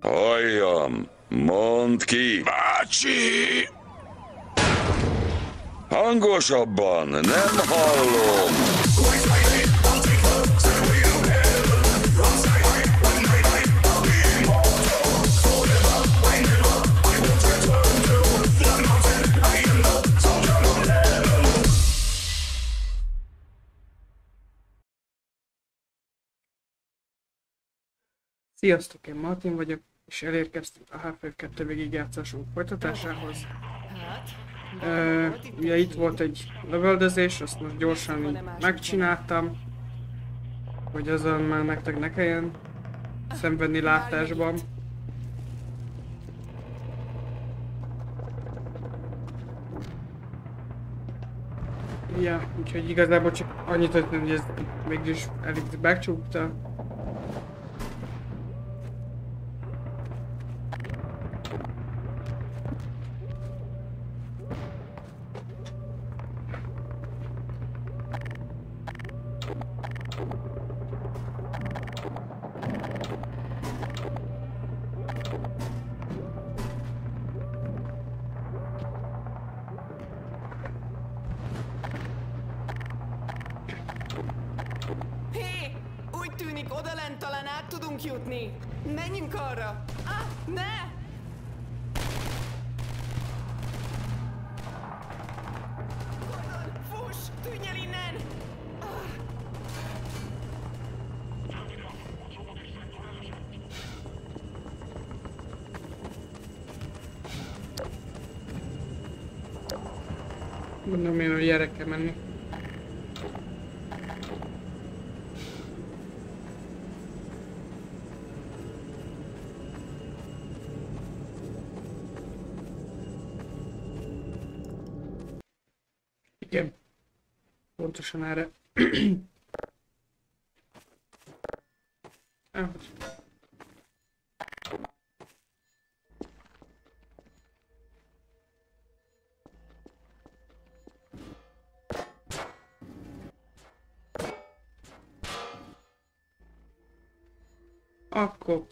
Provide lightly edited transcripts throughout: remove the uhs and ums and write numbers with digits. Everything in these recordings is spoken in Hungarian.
Halljam! Mondd ki! Bácsi! Hangosabban! Nem hallom! Sziasztok, én Martin vagyok, és elérkeztünk a Half-Life 2 végigjátszásunk folytatásához. Ugye itt volt egy lövöldözés, azt most gyorsan így megcsináltam, hogy azon már nektek ne kelljen szenvedni látásban. Ja, úgyhogy igazából csak annyit történt, hogy ez mégis elég megcsúgta. Hé! Úgy tűnik, odalent talán át tudunk jutni. Menjünk arra! Ah, ne! Gordon, fuss! Tűnj el innen! Mondom én, hogy erre kell menni. Igen. Pontosan erre. Ahogy. Akkor.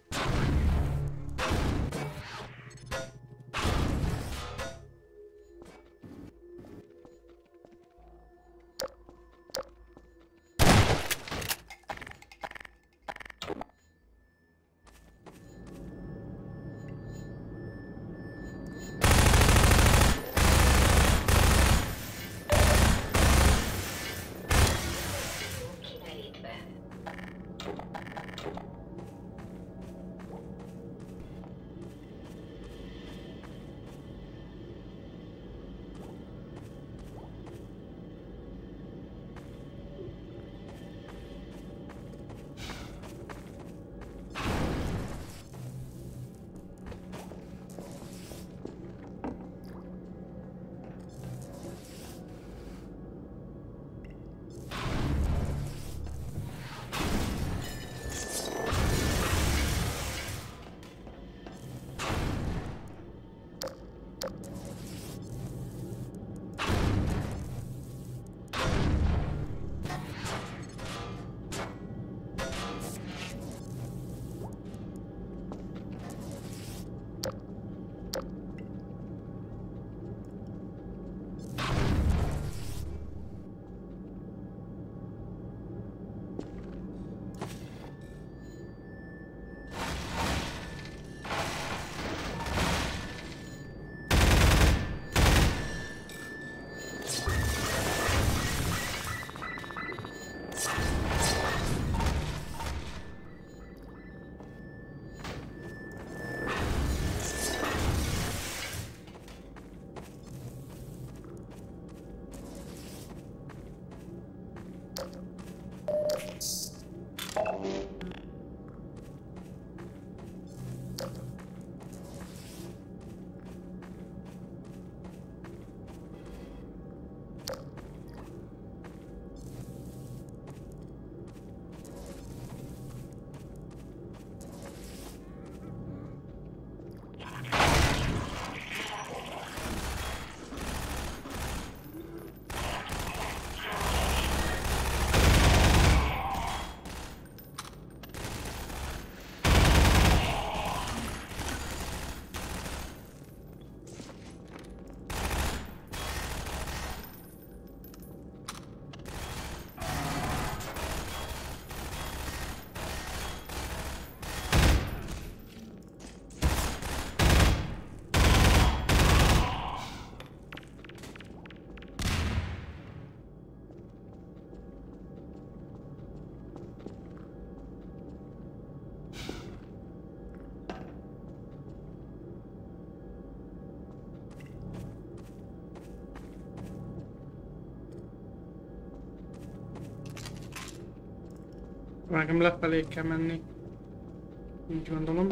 Nekem lefelé kell menni. Úgy gondolom.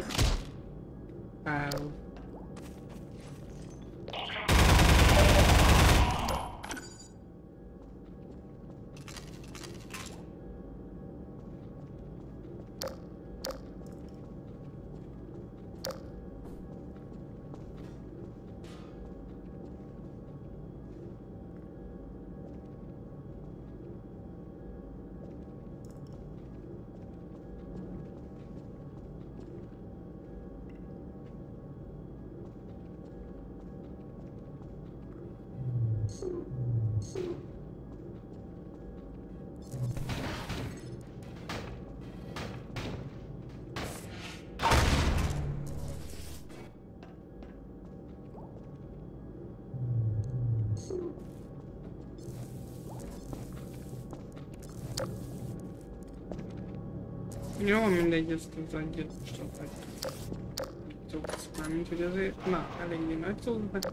Jó, mindegy, ezt az egyet most ott tudsz már, mint hogy azért, na, eléggé nagy tudsz, de...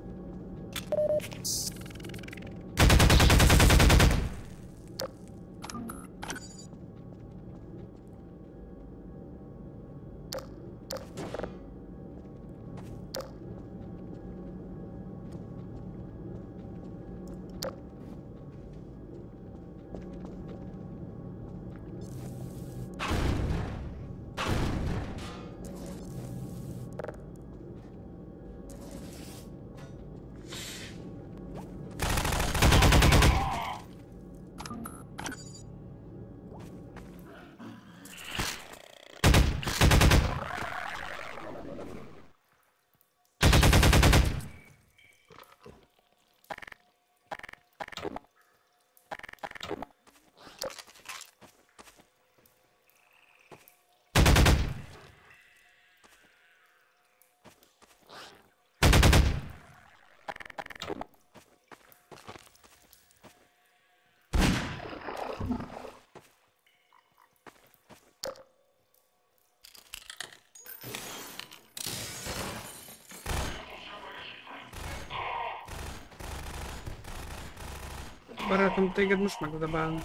Barátom, téged most megdabálnak.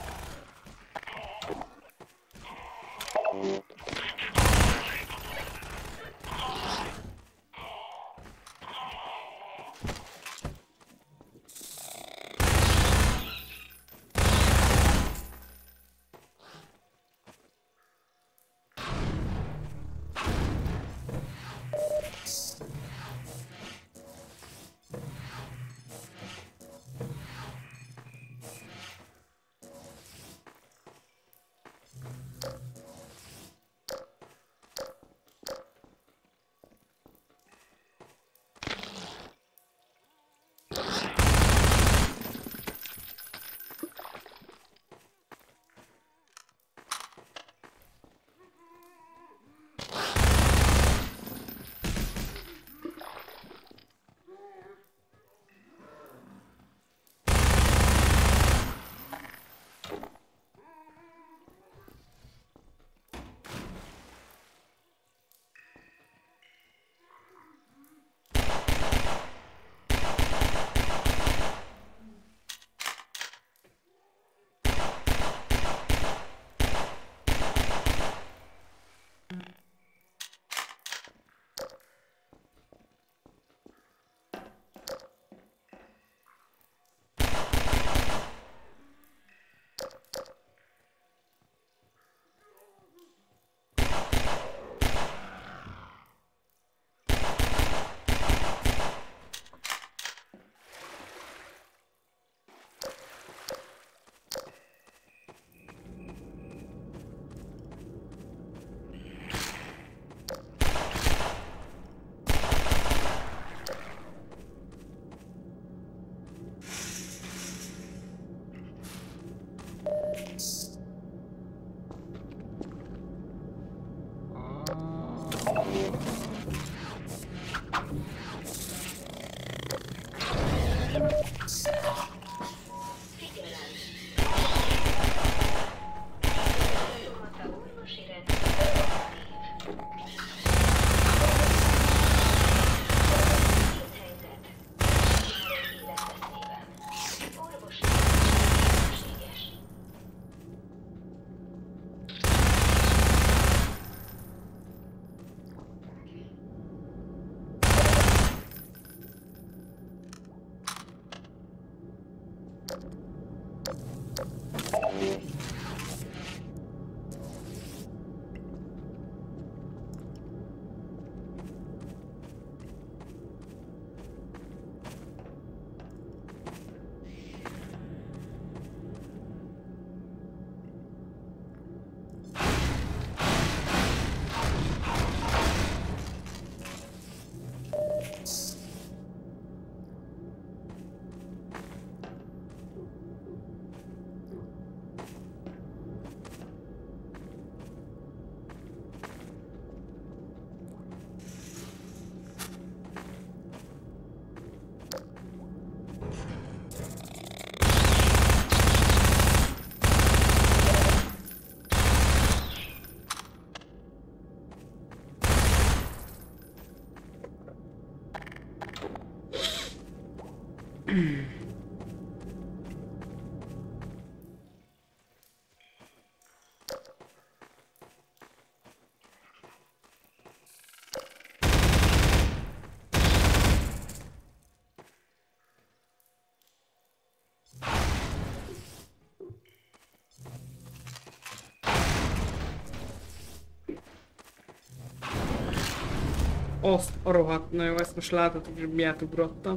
Azt a rohadt, na jó, ezt most láthatok, hogy miért ugrottam.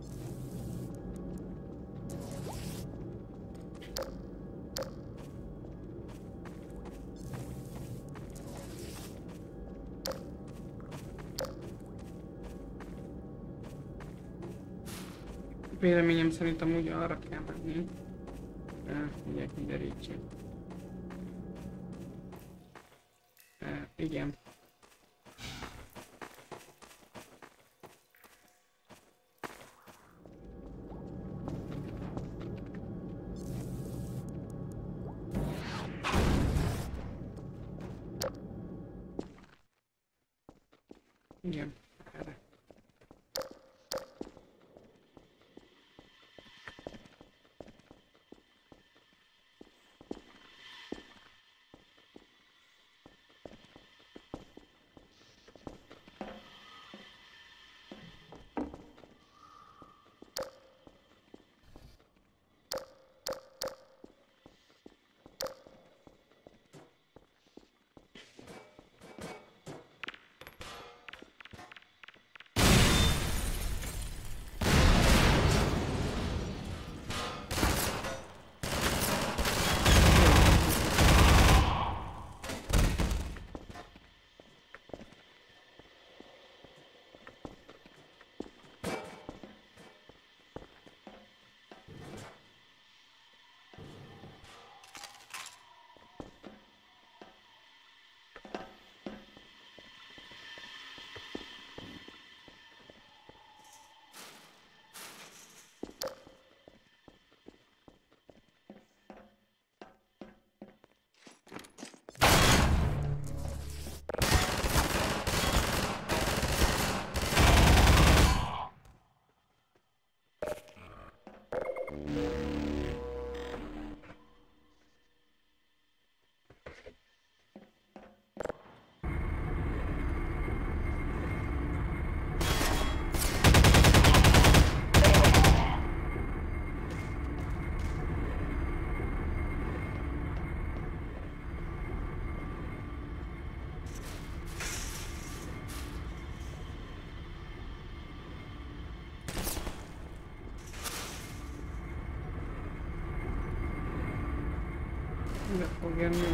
Véleményem szerint amúgy arra kell menni. Ugye kiderítsük. Igen. Igen, erre. Le fog jönni.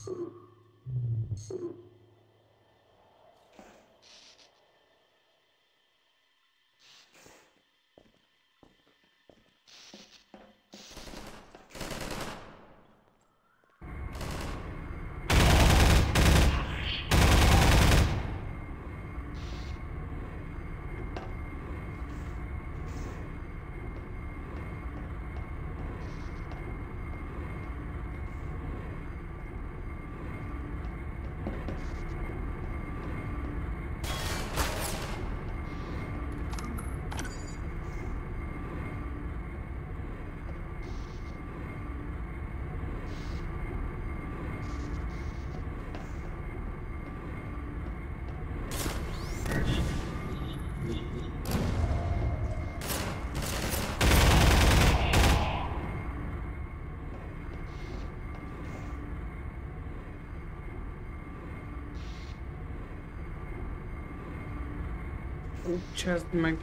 Cseszd meg.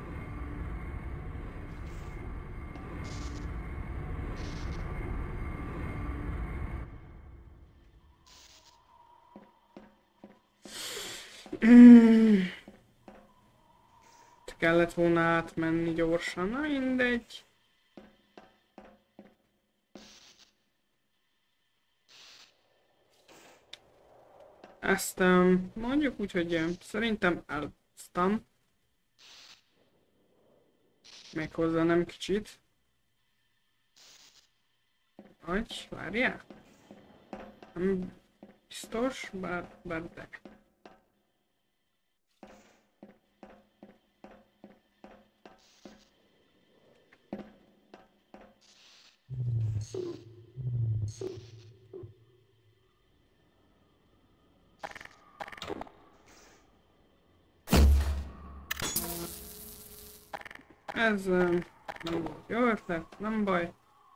Kellett volna átmenni gyorsan, na mindegy. Ezt mondjuk úgy, hogy szerintem elhoztam. Méghozzá nem kicsit. Vagy, várjál? Nem biztos, bár de. Ez nem volt jó ötlet, nem baj.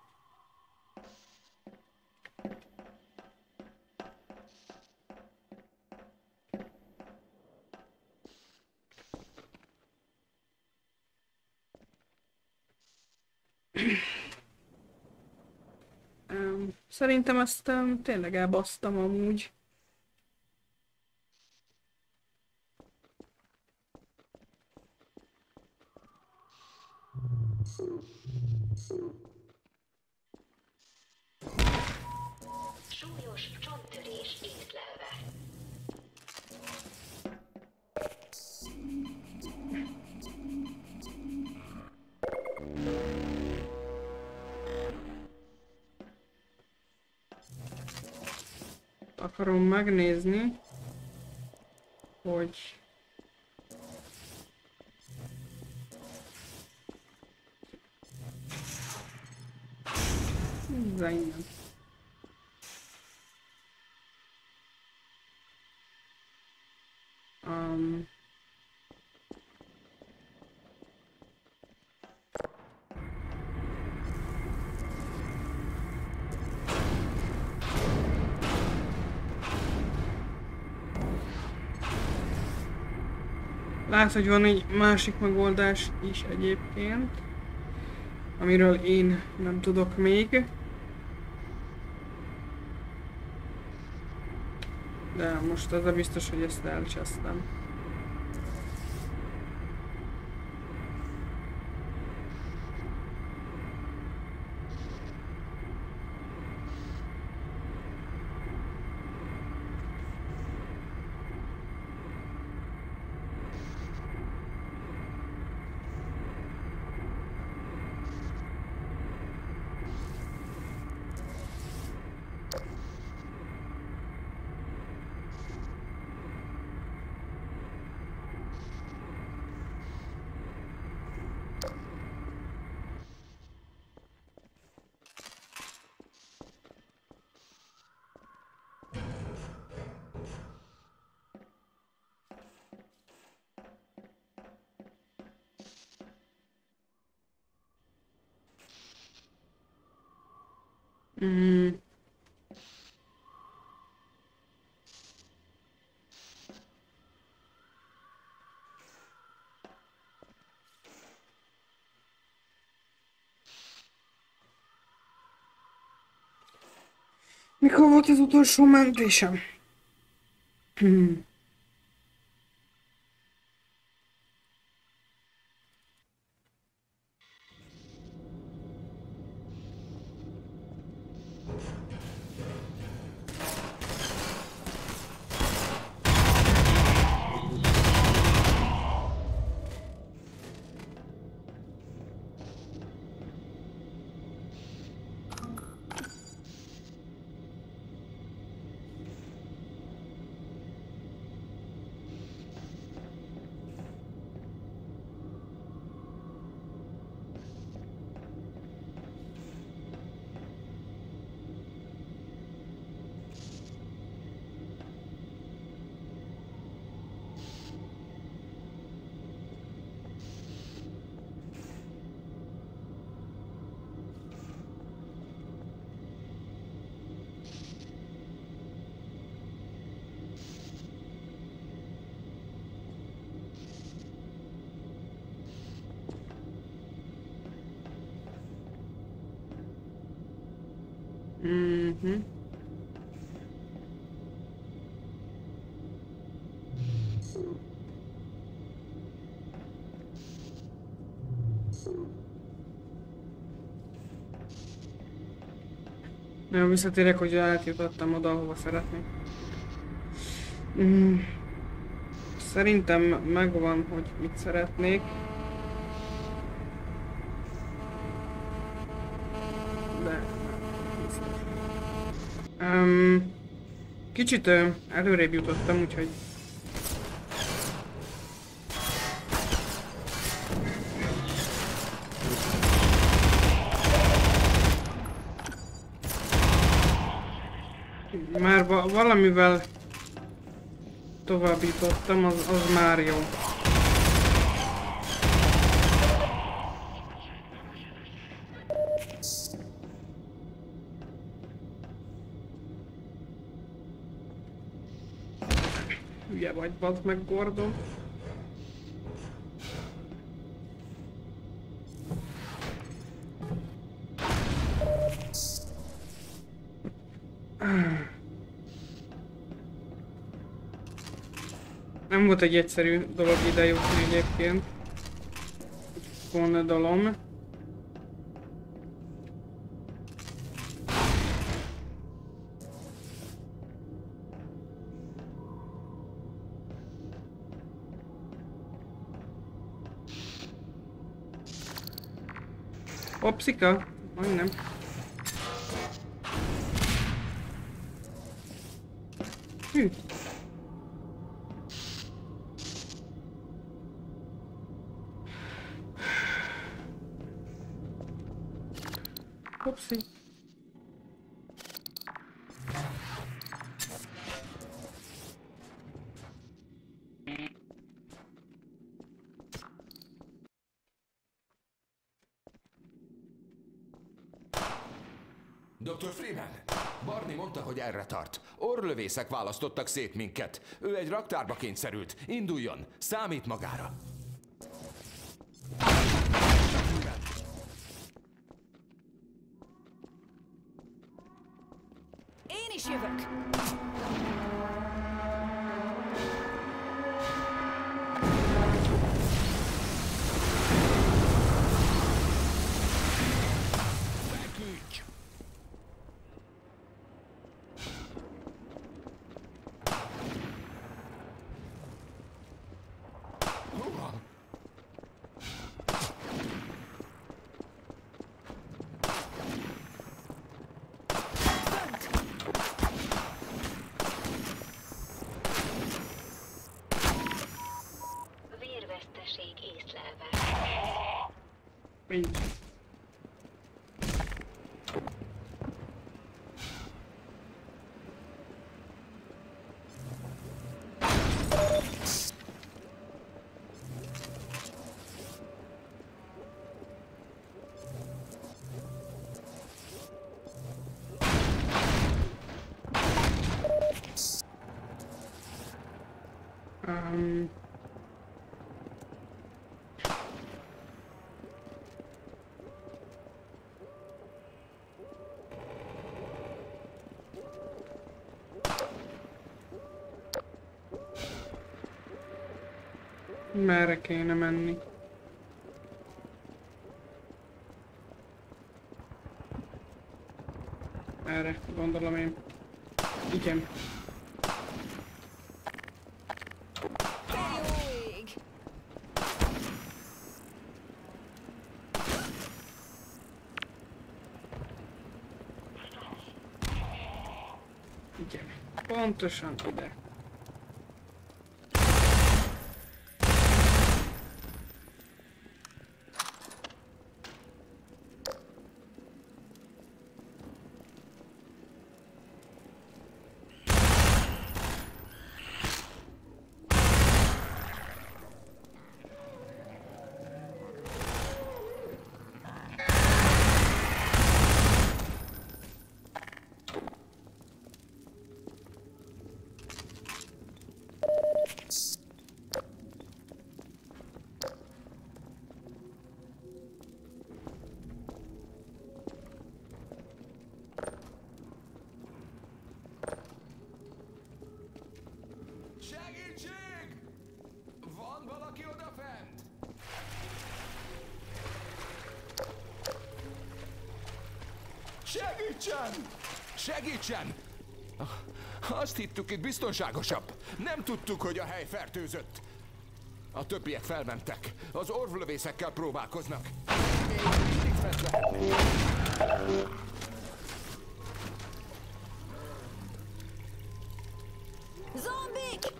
Szerintem ezt tényleg elbasztam amúgy. Súlyos csonttörés észlelve. Akarom megnézni, hogy innen. Látsz, hogy van egy másik megoldás is egyébként, amiről én nem tudok még. De most az a biztos, hogy ezt elcsesztem. Mikor volt az utolsó mentésem? Mhm. Nagyon visszatérek, hogy átjutottam oda, ahova szeretnék. Szerintem megvan, hogy mit szeretnék. De... kicsit előrébb jutottam, úgyhogy... Már valamivel továbbítottam, az már jó. Hülye vagy, bazd meg, Gordon. Nem volt egy egyszerű dolog ide jutni egyébként. Gondolom. Opszika? Majdnem. Hű. Hopszi. Dr. Freeman, Barney mondta, hogy erre tart. Orrlövészek választottak szét minket. Ő egy raktárba kényszerült. Induljon, számít magára. Én is jövök! Vérveszteség észlelve. Nincs. Merre kéne menni? Erre, gondolom én. Igen. Igen. Pontosan ide. Segítség! Van valaki odafent? Segítsen! Segítsen! Azt hittük, itt biztonságosabb. Nem tudtuk, hogy a hely fertőzött. A többiek felmentek. Az orvlövészekkel próbálkoznak. Még mindig fent lehetnek. Zombik!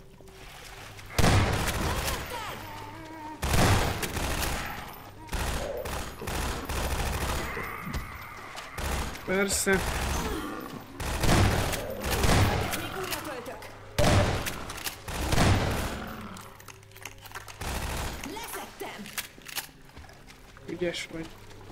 Persze. Még újra költök! Leszettem! Ügyes vagy.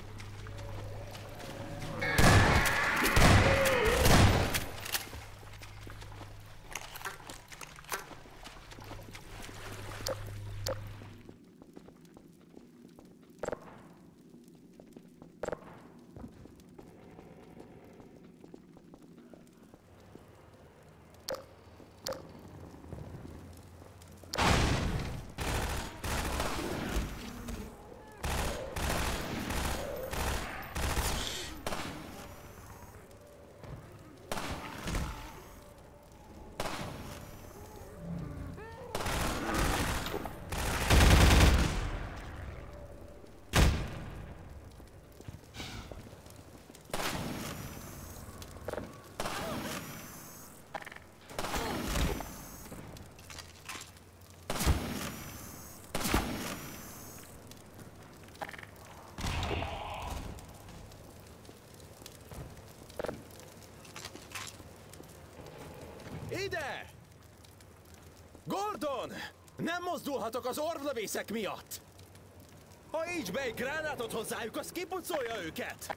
Ide! Gordon! Nem mozdulhatok az orvlövészek miatt! Ha így be egy gránátot hozzájuk, az kipucolja őket!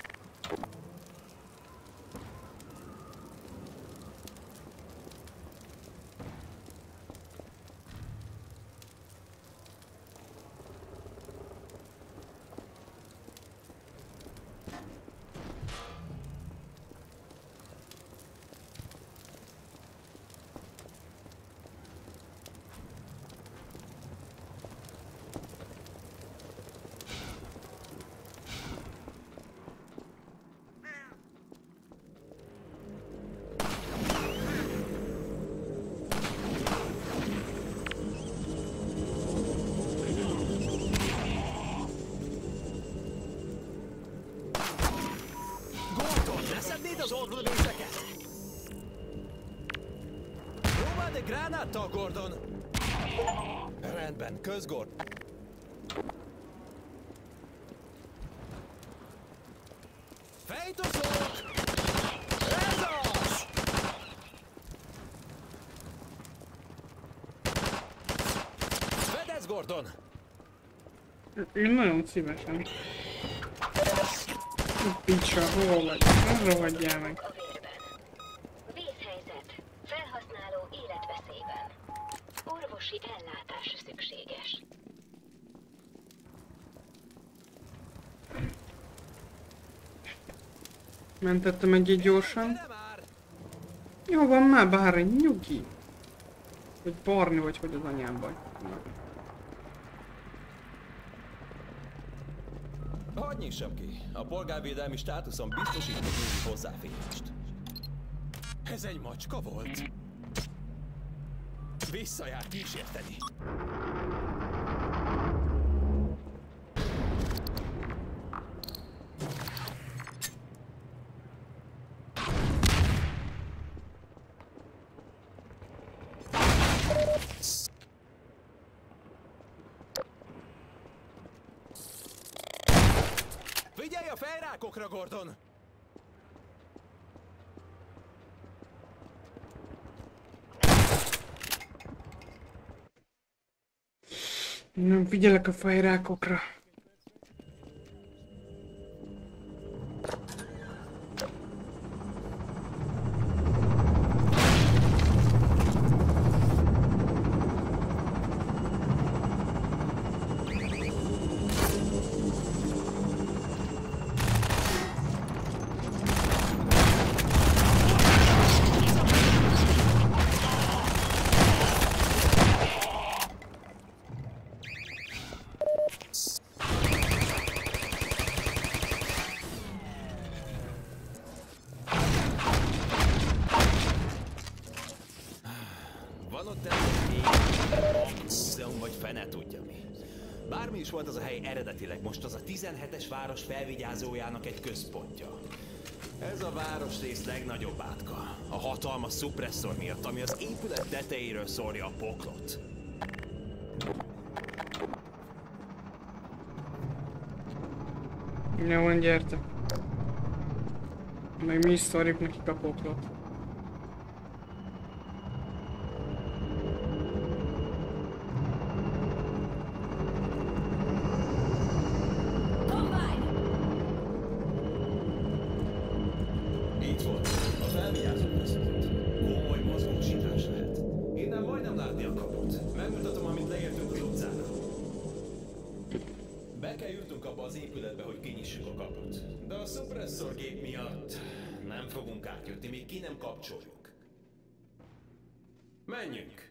Gordon, leszednéd az orvlövészeket? Próbáld egy gránáttal, Gordon! Rendben, közgord. Fejtozók! Ez az! Fedez, Gordon! Én nagyon szívesen. Picsa, hol vagy? Ne rohadjál meg. A vérben. Vészhelyzet. Felhasználó életveszélyben. Orvosi ellátás szükséges. Mentettem egy gyorsan. Gyere már! Jó van már, bár nyugi. Vagy Barni vagy hogy az anyám vagy. Na. Hadd nyissam ki. A polgárvédelmi státuszon biztosított némi hozzáférést. Ez egy macska volt. Visszajár kísérteni. Figyelj a fejrákokra, Gordon! Nem figyelek a fejrákokra. Van ott egy múzeum, vagy fene tudja mi. Bármi is volt az a hely eredetileg, most az a 17-es város felvigyázójának egy központja. Ez a városrész legnagyobb átka. A hatalmas szupresszor miatt, ami az épület tetejéről szórja a poklot. Jó van, gyertek. Meg mi is szórjuk nekik a poklot. Így volt. A felvigyázó központ. Komoly mozgósítás lehet. Innen majdnem látni a kaput. Megmutatom, amit leértünk az utcára. Be kell jutnunk abba az épületbe, hogy kinyissuk a kaput. De a szupresszor gép miatt nem fogunk átjutni, még ki nem kapcsoljuk. Menjünk!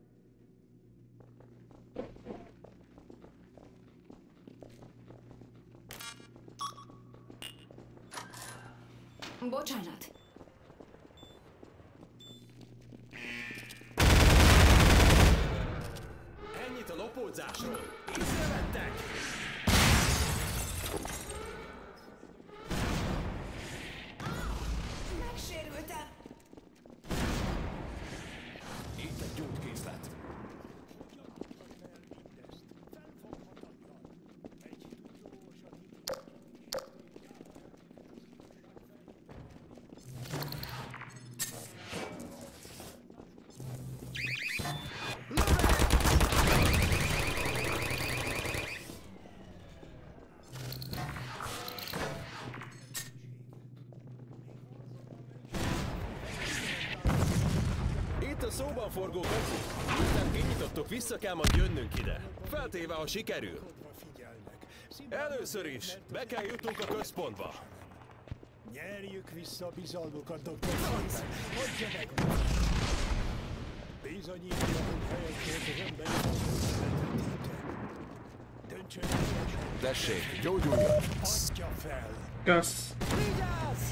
Bocsánat. Ennyit a lopódzásról! Észrevettek! Megsérültem. Itt egy gyógykészlet. Itt a szóban forgó kapu. Miután kinyitottuk, vissza kell majd jönnünk ide. Feltéve, ha sikerül. Először is be kell jutnunk a központba. Nyerjük vissza a bizalmukat, Dr. Freeman. Adja meg! Bizonyítja, hogy helyes volt az emberi valószínűletre. Döntsön helyesen. Tessék, gyógyuljon! Adja fel! Kösz. Vigyázz!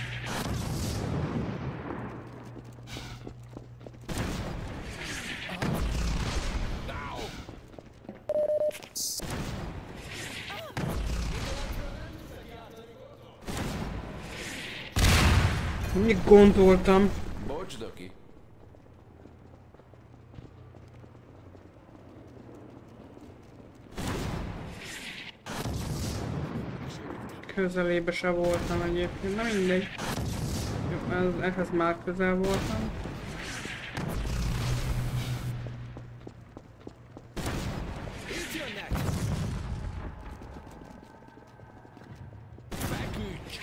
Mit gondoltam? Bocs, Doki. Közelébe se voltam egyébként, na mindegy. Jó, ehhez már közel voltam. Itt jönnek! Feküdj!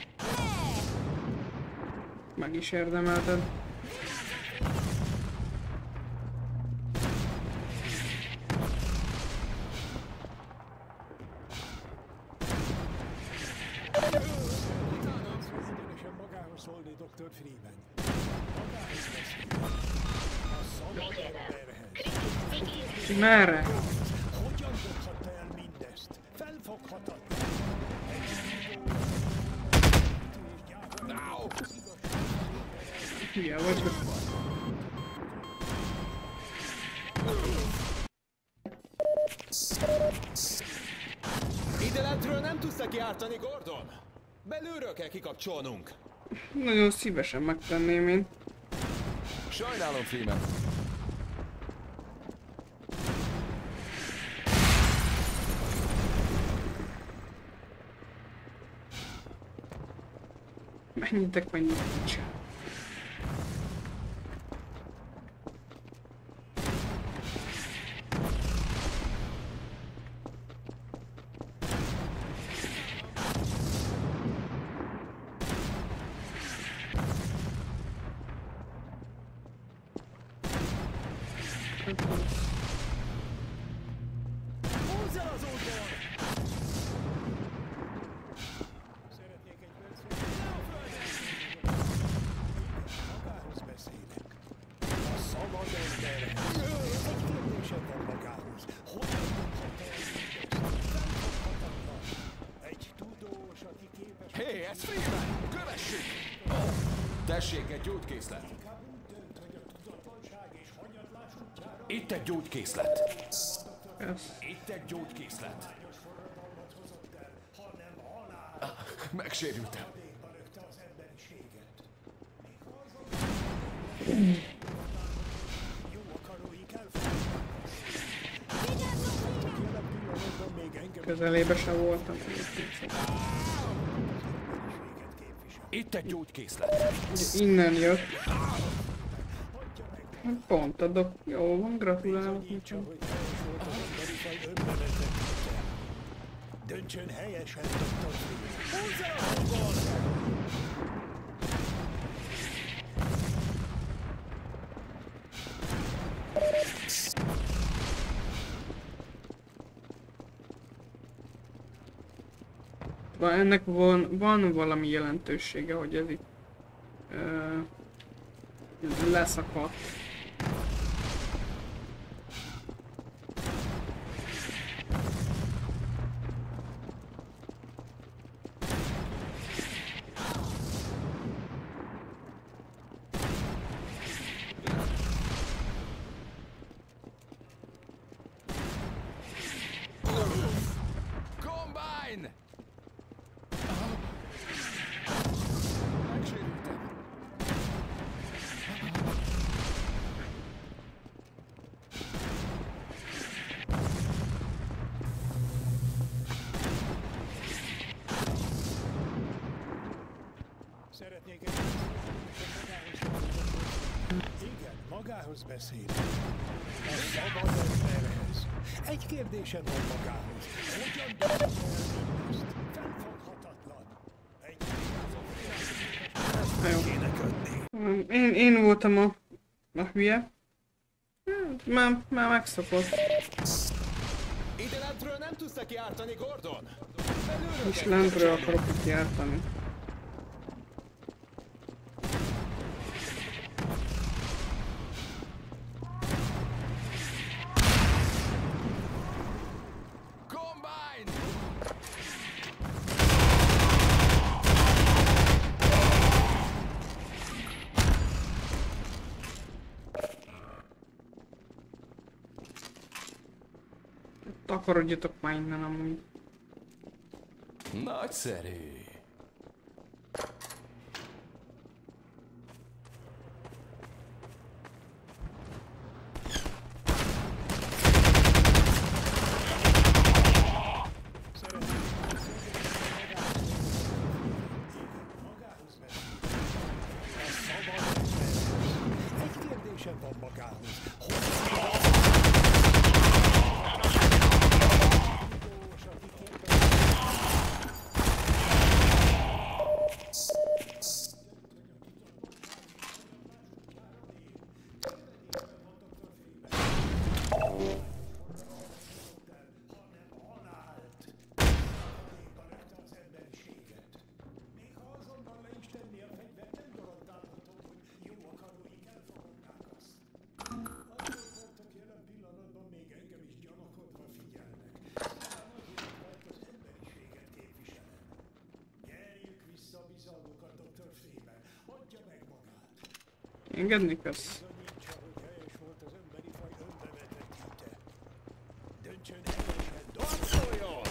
Meg is érdemelted. Egyenesen magához szólni, Dr. Freeman. Magához beszél. A szabad emberhez. Merre? Hogyan dobhatta el mindezt? Felfoghatatlan. Hülye vagy. Ide lentről nem tudsz neki ártani, Gordon? Belülről kell kikapcsolnunk. Nagyon szívesen megtenném én. Sajnálom, Freeman. Menjetek, nincs. Húzz el az útból! Szeretnék egy percet. Le a földre! Magához beszélek. A szabad emberhez. Egy kérdésem van magához. Hogyan tudhat el mindezt? Fennfoghatatlan. Egy tudós, aki képes... Hé, ez Freeman! Kövessük! Tessék, egy gyógykészlet. Inkább úgy dönt, hogy a tudatlanság és hanyatlás útjára Itt egy gyógykészlet. Ez. Itt egy gyógykészlet. forradalmat hozott el, hanem halál. Megsérültem. Végbe lökte az emberiséget. Jó akaróik elfogadták azt. Csak jelen pillanatban még engem Közelébe sem voltam. képvisel. Itt egy gyógykészlet. Ugye innen jött. Pont adok. Jó van, gratulálok. Bizonyítsa, hogy helyes volt az emberi faj önbevezetője. Döntsön helyesen, Dr. Freeman. Húzz el a hangból! Ennek van valami jelentősége, hogy ez itt leszakadt. Combine! Megsérültem. Szeretnék egy igen, magához beszél. A szabad emberhez. Egy kérdésem van magához. Hogyan dönt el mindezt? Fennfoghatatlan. Egy Én voltam a hülye. Már megszokott. Ide lentről nem tudsz neki ártani, Gordon? És lentről akarok itt jártani. Combine! Takarodjatok már innen amúgy. Nagyszerű. Egy kérdésem van magához. Engedni kösz. Helyes volt az emberi faj önbevetettsite. Döntsön helyesen, harcoljon!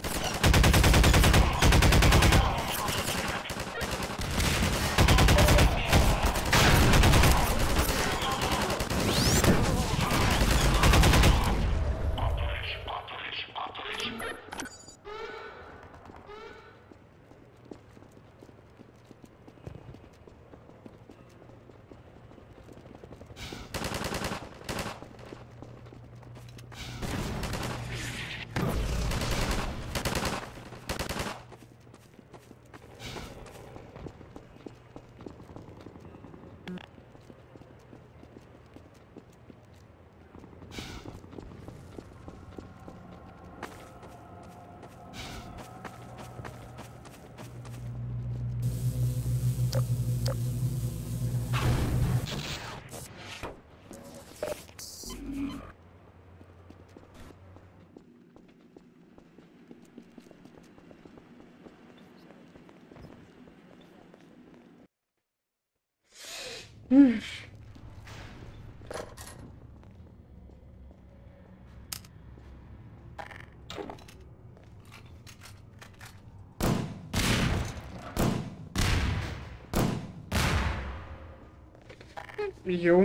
Jó.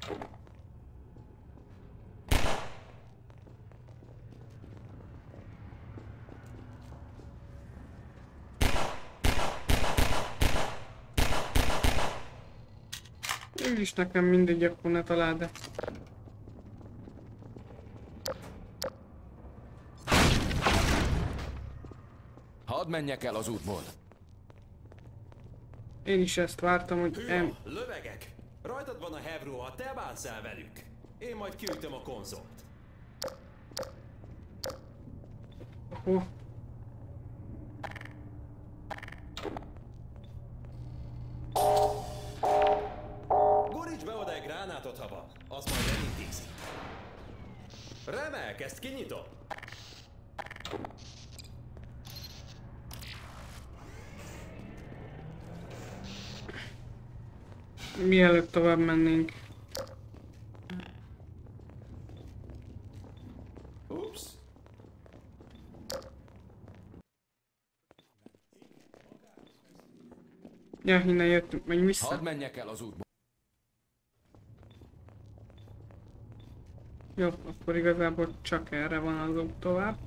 Ő is nekem mindegy, akkor ne talál, de... Hadd menjek el az útból. Én is ezt vártam, hogy Hűha, lövegek! Rajtad van a Hevro, ha te bánsz el velük. Én majd kiütöm a konzolt. Oh. Guríts be oda egy gránátot, ha van. Az majd elintézi. Remek, ezt kinyitom. Mielőtt tovább mennénk. Ups. Ja, innen jöttünk, menj vissza. Hadd menjek el az útból. Jó, akkor igazából csak erre van az út tovább.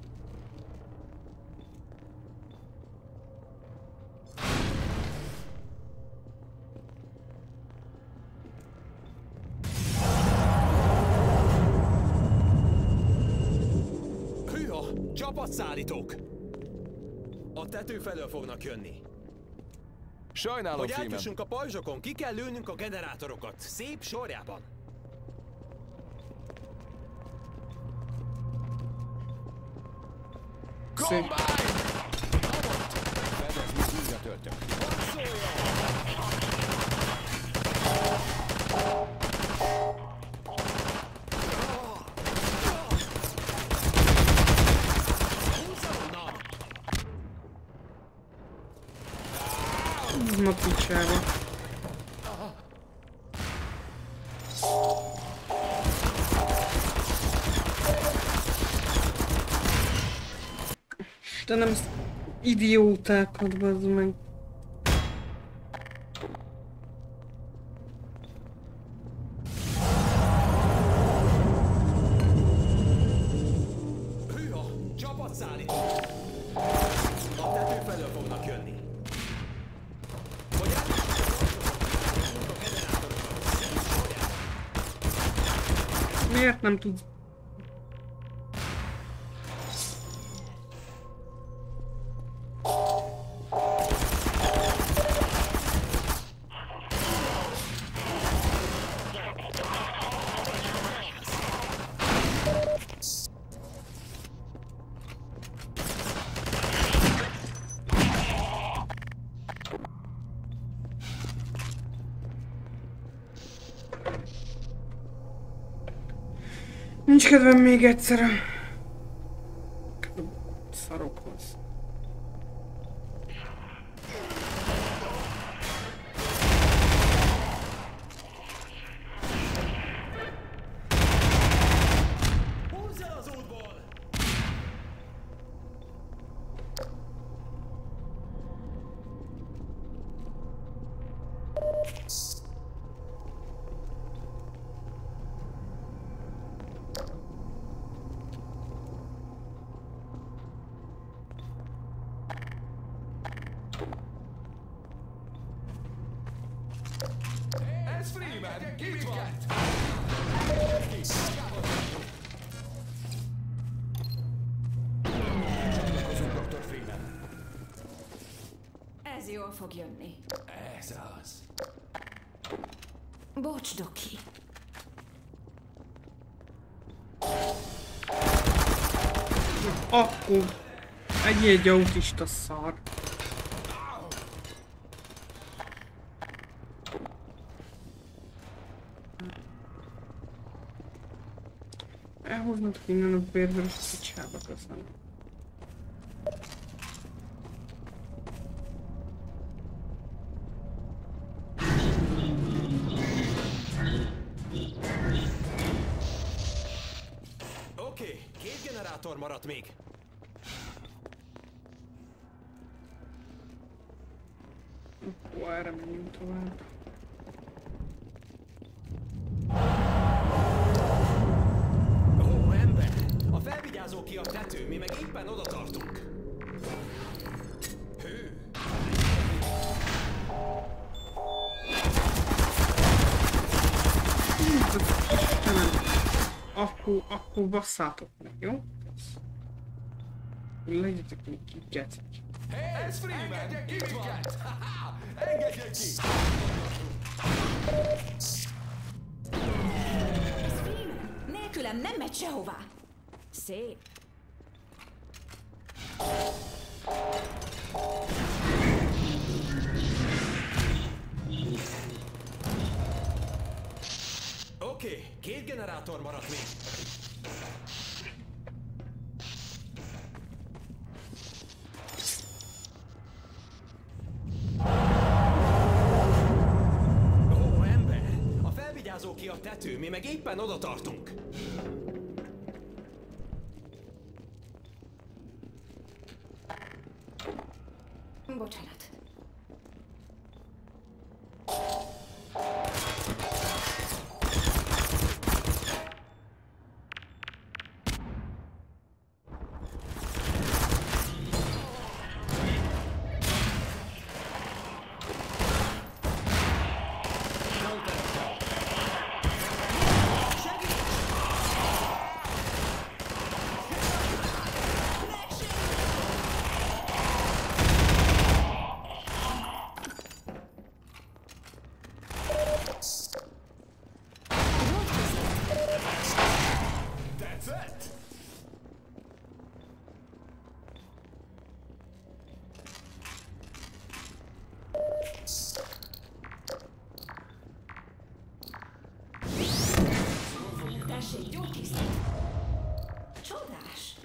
Hűha, csapatszállítók! A tető felől fognak jönni. Sajnálom, Hogy Frímen. átjussunk a pajzsokon, ki kell lőnünk a generátorokat. Szép sorjában. Szép. Fedez, mit újra töltök. Na picsába. Istenem, idiótákat, bazd meg. Hűha, csapatszállítók! A tető felől fognak jönni. Hogy átjussunk a generátorokat. Szép sorjában. Miért nem tudsz? Nincs kedvem még egyszer a szarokhoz. fog jönni. Ez az. Bocs, Doki. Akkor egy autista szar. Elhoznod innen a bérvörös picsába, köszönöm. Oké, 2 generátor maradt még. Ó, erre menjünk tovább. Ó, ember! A felvigyázó ki a tető, mi meg éppen oda tartunk. Hű! Akkor basszátok meg, jó? Legyetek még ki, gecik. Ez Freeman! Engedjek ki minket! Engedjek ki! Ez Freeman! Nélkülem nem megy sehová! Szép! Oké, 2 generátor maradt még. Ó, ember! A felvigyázó ki a tető, mi meg éppen oda tartunk. Bocsánat. That's it! Tessék, jó készít! Csodás!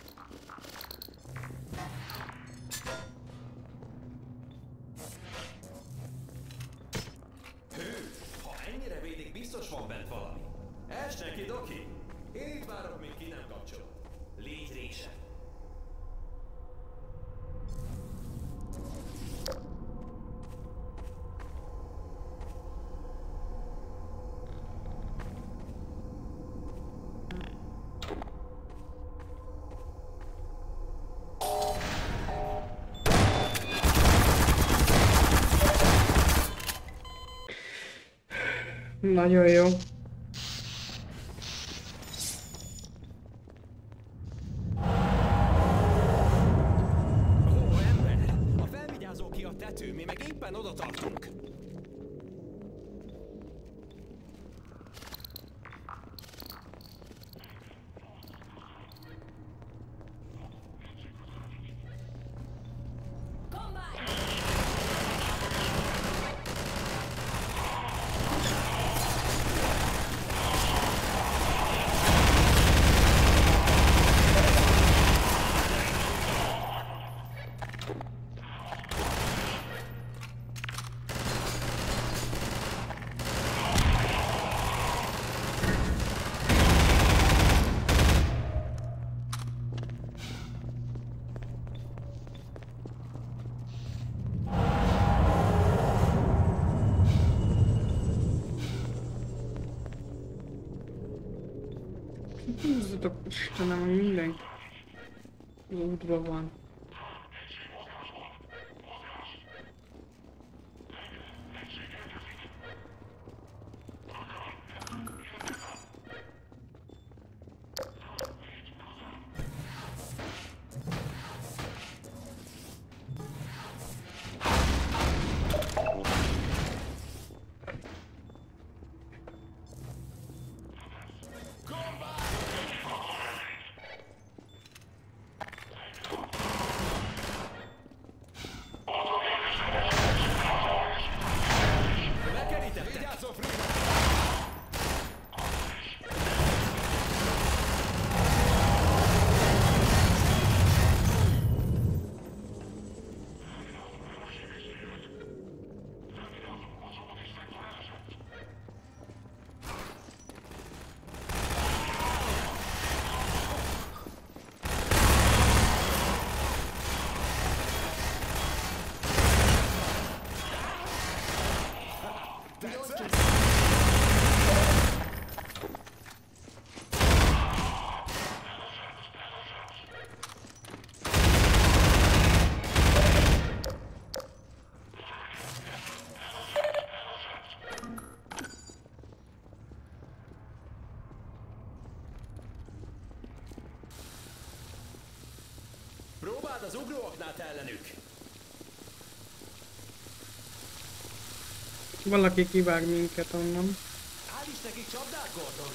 Ha ennyire védik, biztos van bent valami. Es neki, Doki! Én itt várok, míg ki nem kapcsol. Légy résen. Nagyon jó. Ó, ember! A felvigyázó ki a tető, mi meg éppen oda tartunk. Húzzatok, Istenem, hogy mindenki az útban van. Próbáld az ugróaknát ellenük! Valaki kivág minket onnan. Állíts nekik csapdát, Gordon!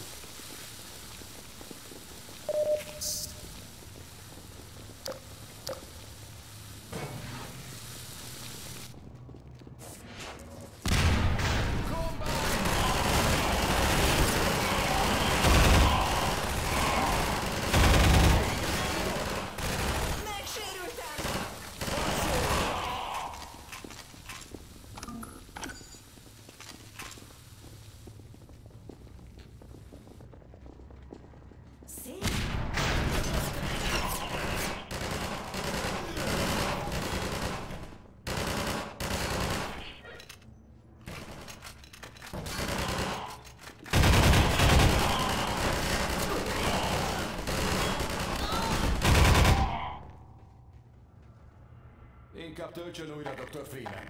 Inkább töltsön újra, Dr. Freeman.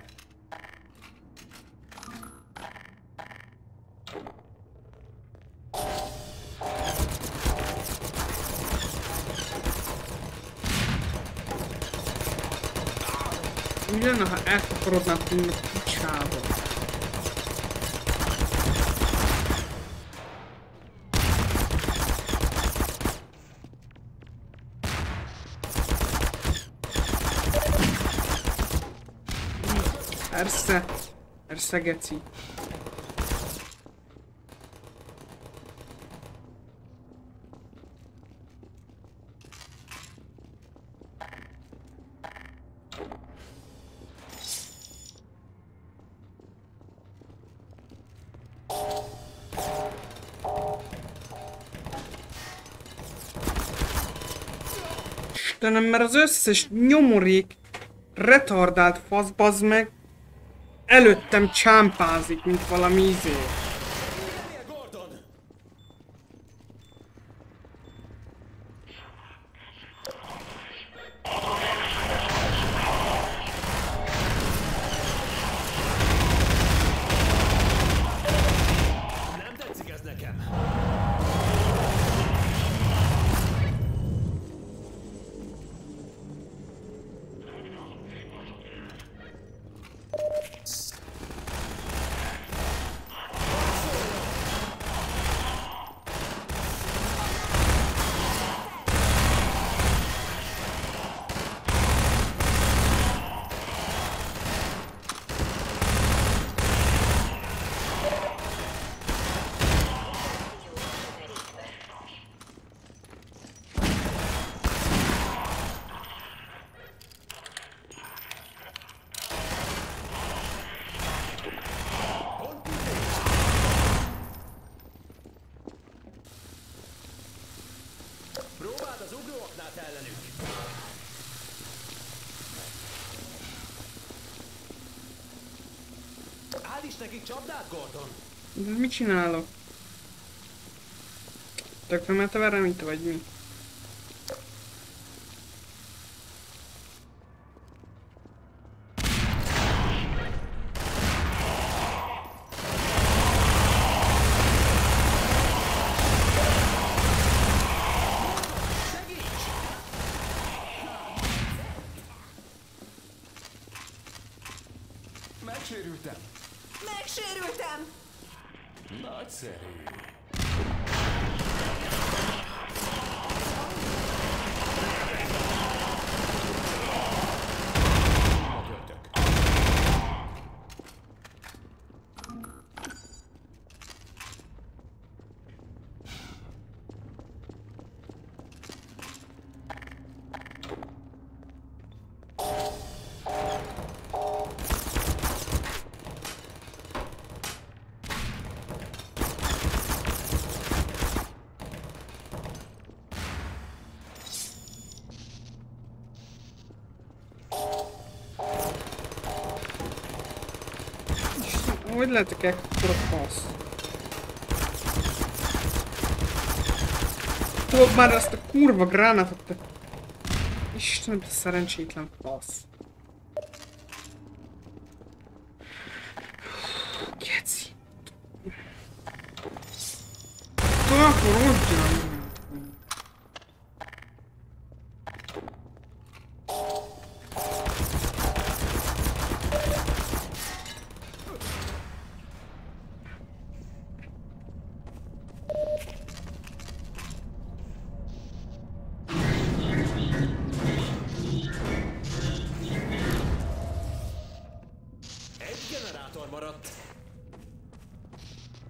Mi lenne, ha elfakarodnák a picsába? Persze. Persze, geci. Istenem, mert az összes nyomorék retardált fasz, bazd meg, előttem csámpázik, mint valami izé. Nem tetszik ez nekem! Próbáld az ugróaknát ellenük! Állíts nekik csapdát, Gordon! De mit csinálok? Tökre mert te verem itt vagy mi? Megsérültem. Megsérültem! Nagyszerű. Hogy lehetek ekkora fasz? Tudod már azt a kurva gránátot, te... Istenem, te szerencsétlen fasz. Geci. Takarodjál!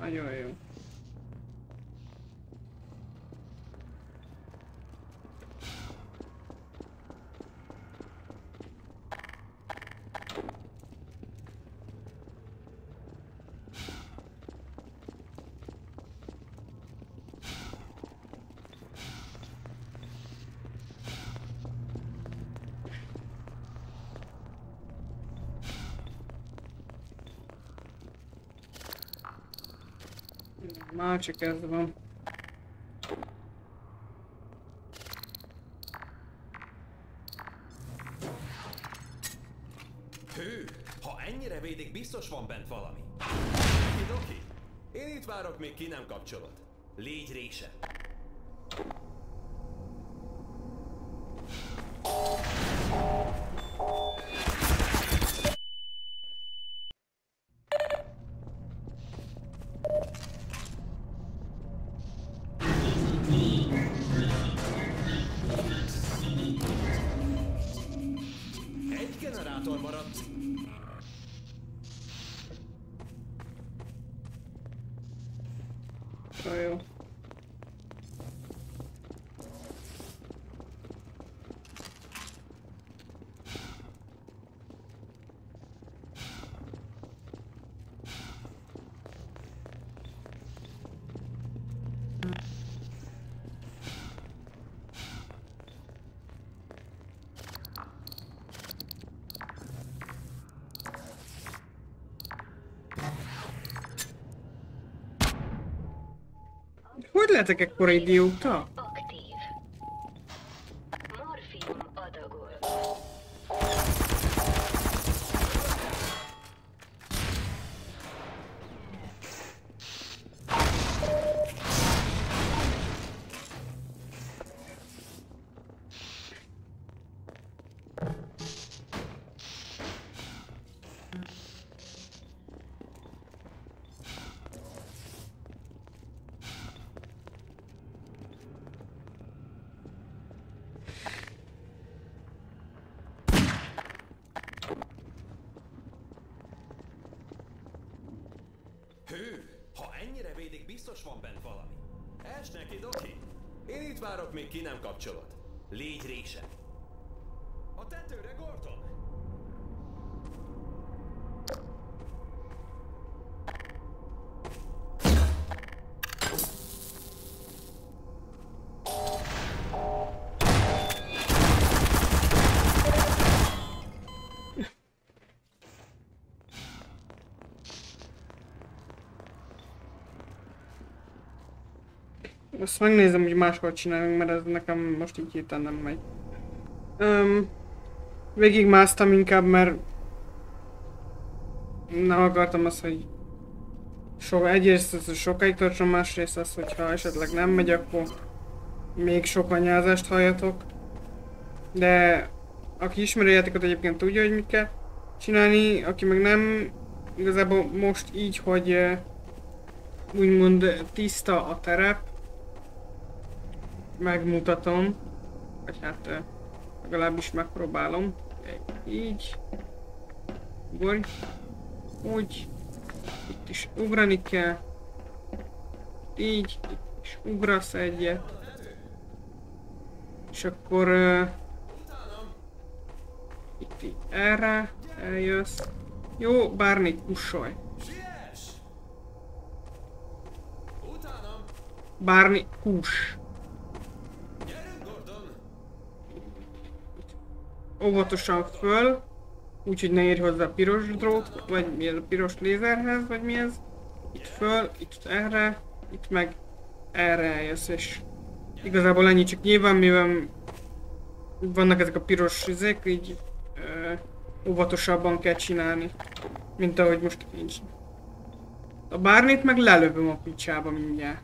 Nagyon jó. Már csak ez van. Hű, ha ennyire védik, biztos van bent valami. Oké. Én itt várok, még ki nem kapcsolod. Légy rése. Egy generátor maradt. Jó. Hogy lehetek ekkora idióta? Aktív. Morfium adagol. Hű, ha ennyire védik, biztos van bent valami. Els neki, Doki. Én itt várok, még ki nem kapcsolod. Légy rése. A tetőre, Gordon! Azt megnézem, hogy máshol csinálunk, mert ez nekem most így hirtelen nem megy. Végigmásztam inkább, mert nem akartam azt, hogy egyrészt az, hogy sokáig tartson, másrészt az, hogyha esetleg nem megy, akkor még sok anyázást halljatok. De aki ismeri a játékot, egyébként tudja, hogy mit kell csinálni, aki meg nem, igazából most így, hogy úgymond tiszta a terep, megmutatom, vagy hát legalábbis megpróbálom. Így, ugorj, úgy, itt is ugrani kell, így, itt is ugrasz egyet, és akkor itt így erre eljössz. Jó, Barney, kussolj! Barney, kuss! Óvatosan föl, úgyhogy ne érj hozzá a piros drót, vagy mi ez a piros lézerhez, vagy mi ez. Itt föl, itt erre, itt meg erre eljössz, és igazából ennyi, csak nyilván mivel vannak ezek a piros izék, így óvatosabban kell csinálni, mint ahogy most nincs. A Barneyt meg lelövöm a picsába mindjárt.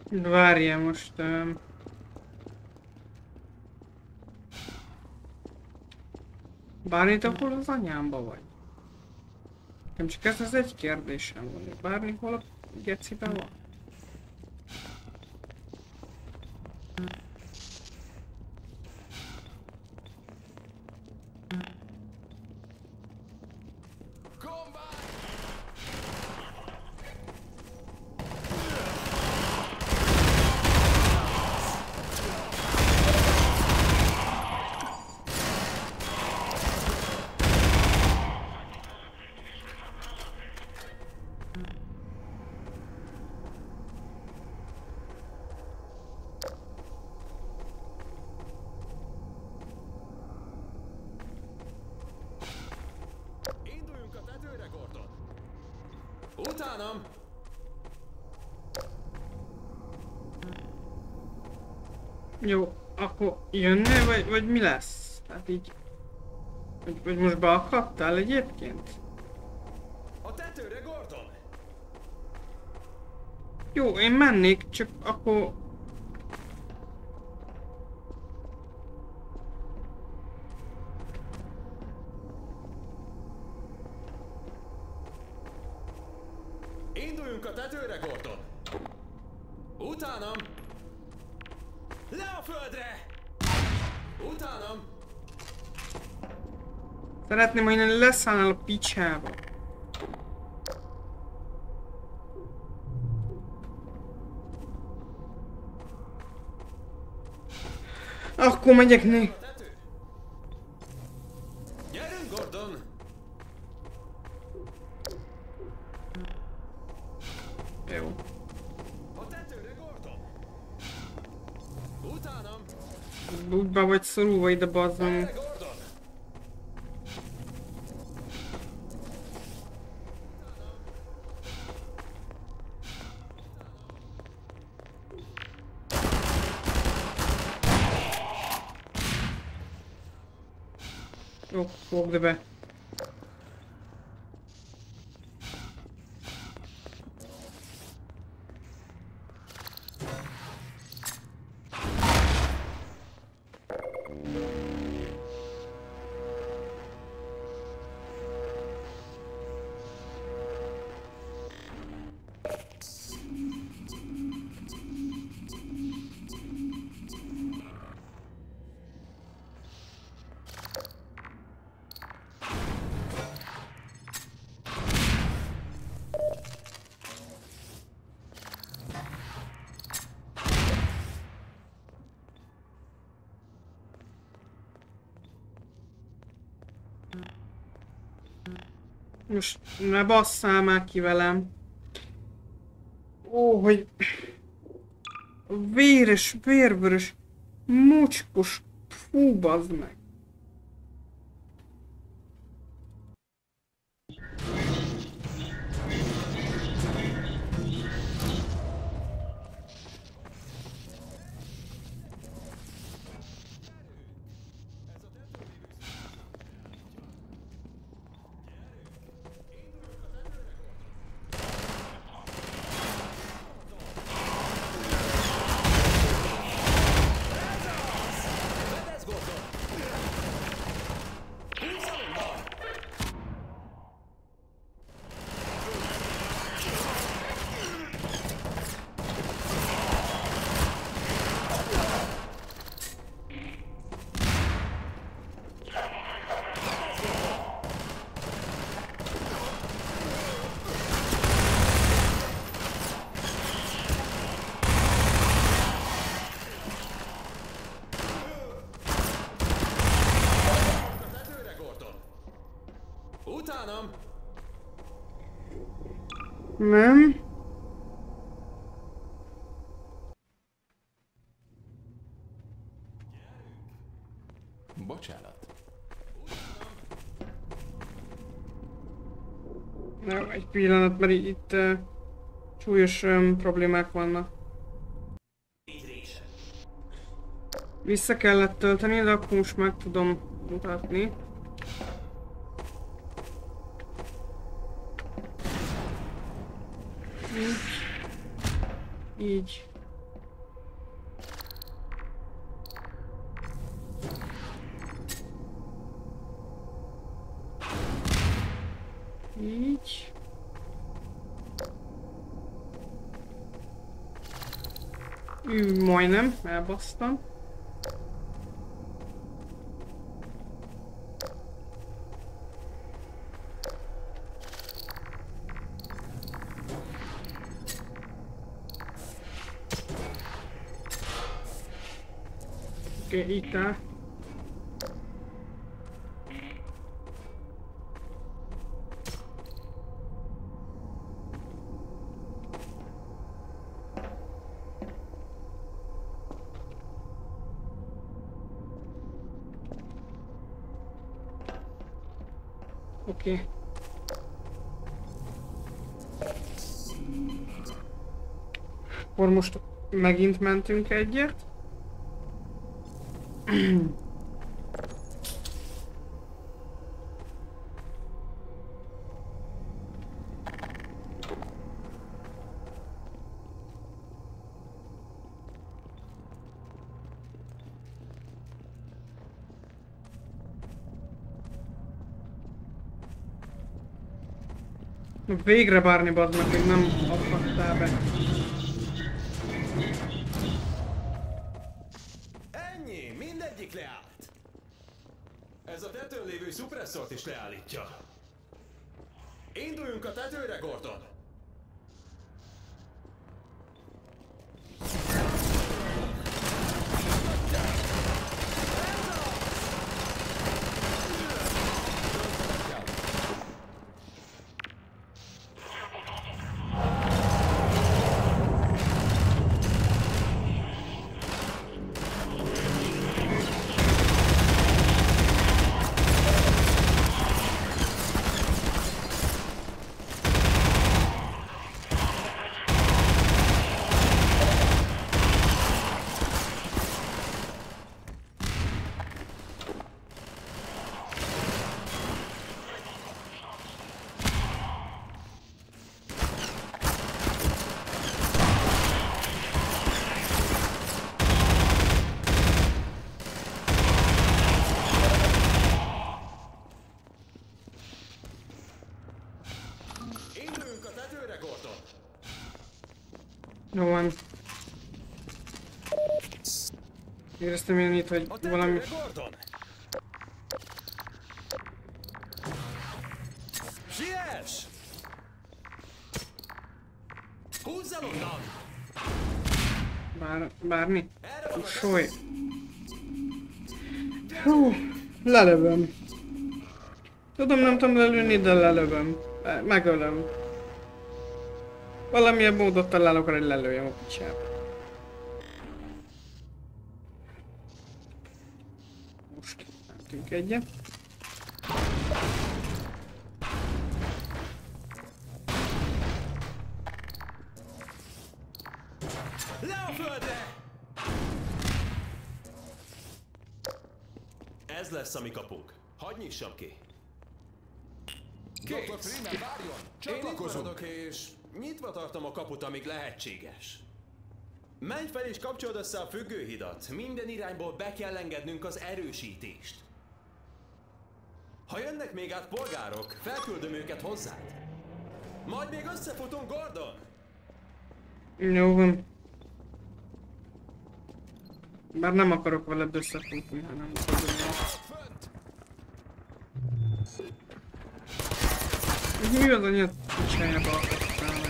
Várjál most... Bármit, ahol az anyámba vagy? Nem csak ez az egy kérdésem van, bármihol a geciben van? Induljunk a tetőre, Gordon! Utánam! Jó, akkor jönne, vagy mi lesz? Tehát így... Vagy most beakadtál egyébként? A tetőre, Gordon! Jó, én mennék, csak akkor... Induljunk a tetőre, Gordon! Utánam! Le a földre! Utánam! Szeretném, hogy innen leszállnál a picsába. Akkor megyek né. Gyerünk, Gordon! Jó. A tetőre, Gordon! Utánam! Úgy be vagy szorulva ide, bazzam. Erre, Gordon! Jó, fogd be. Most ne basszál már ki velem. Ó, hogy... Véres, vérvörös, mocskos, fú, bazd meg. Utánam! Nem? Bocsánat. Jó, egy pillanat, mert itt súlyos problémák vannak. Vissza kellett tölteni, de akkor most meg tudom mutatni. Így. Így. Majdnem, elbasztam. Oké, itt áll. Oké. Akkor most megint mentünk egyet. Végre Barney bazd meg, nem akadtál be. Ennyi, mindegyik leállt. Ez a tetőn lévő szupresszort is leállítja. Induljunk a tetőre, Gordon! Jó van. Éreztem én itt, hogy valami... Siess! Húzzal onnan! Bárni? Soly. Hú, lelövöm. Tudom, nem tudom lelőni, de lelövöm. Megölöm. Valamilyen módot találok, hogy lelőjem a picsába. Most mentünk egyet. Le a földre! Ez lesz a mi kapunk. Hadd nyissam ki. Dr. Freeman, várjon! Én itt Csatlakozunk! maradok és nyitva tartom a kaput, amíg lehetséges. Menj fel és kapcsold össze a függőhidat. Minden irányból be kell engednünk az erősítést. Ha jönnek még át polgárok, felküldöm őket hozzád. Majd még összefutunk, Gordon! Jó van. Bár nem akarok veled összefutni, hanem tudom. Mi az anyad picsájába akartál meg?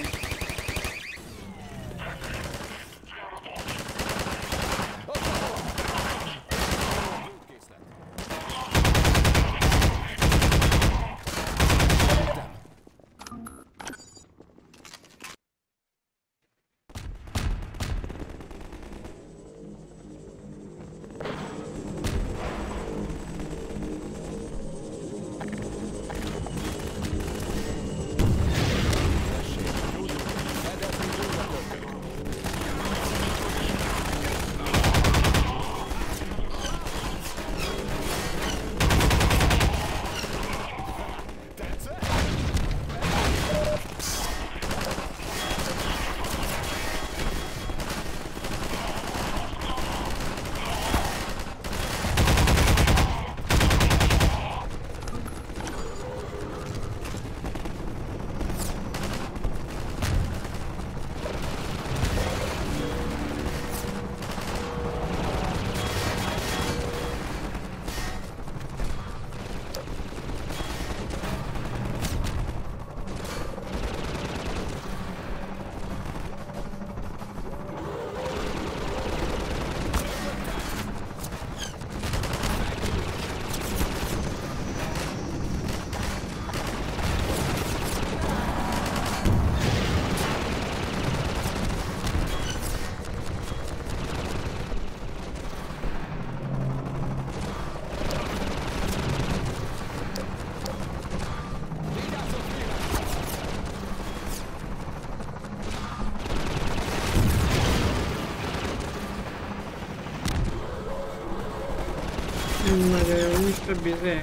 Nincs több izé.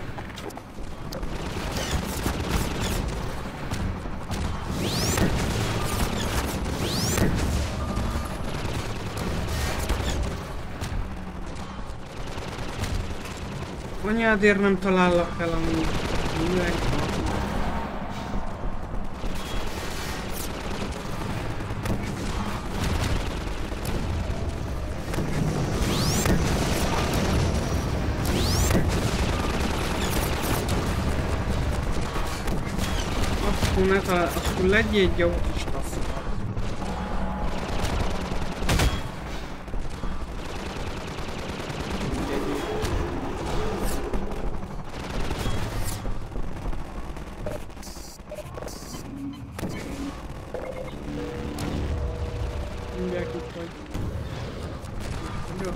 Anyádért nem talállak el amúgy. Minek? Akkor legyél egy autista. Mindjárt itt vagy. Jó.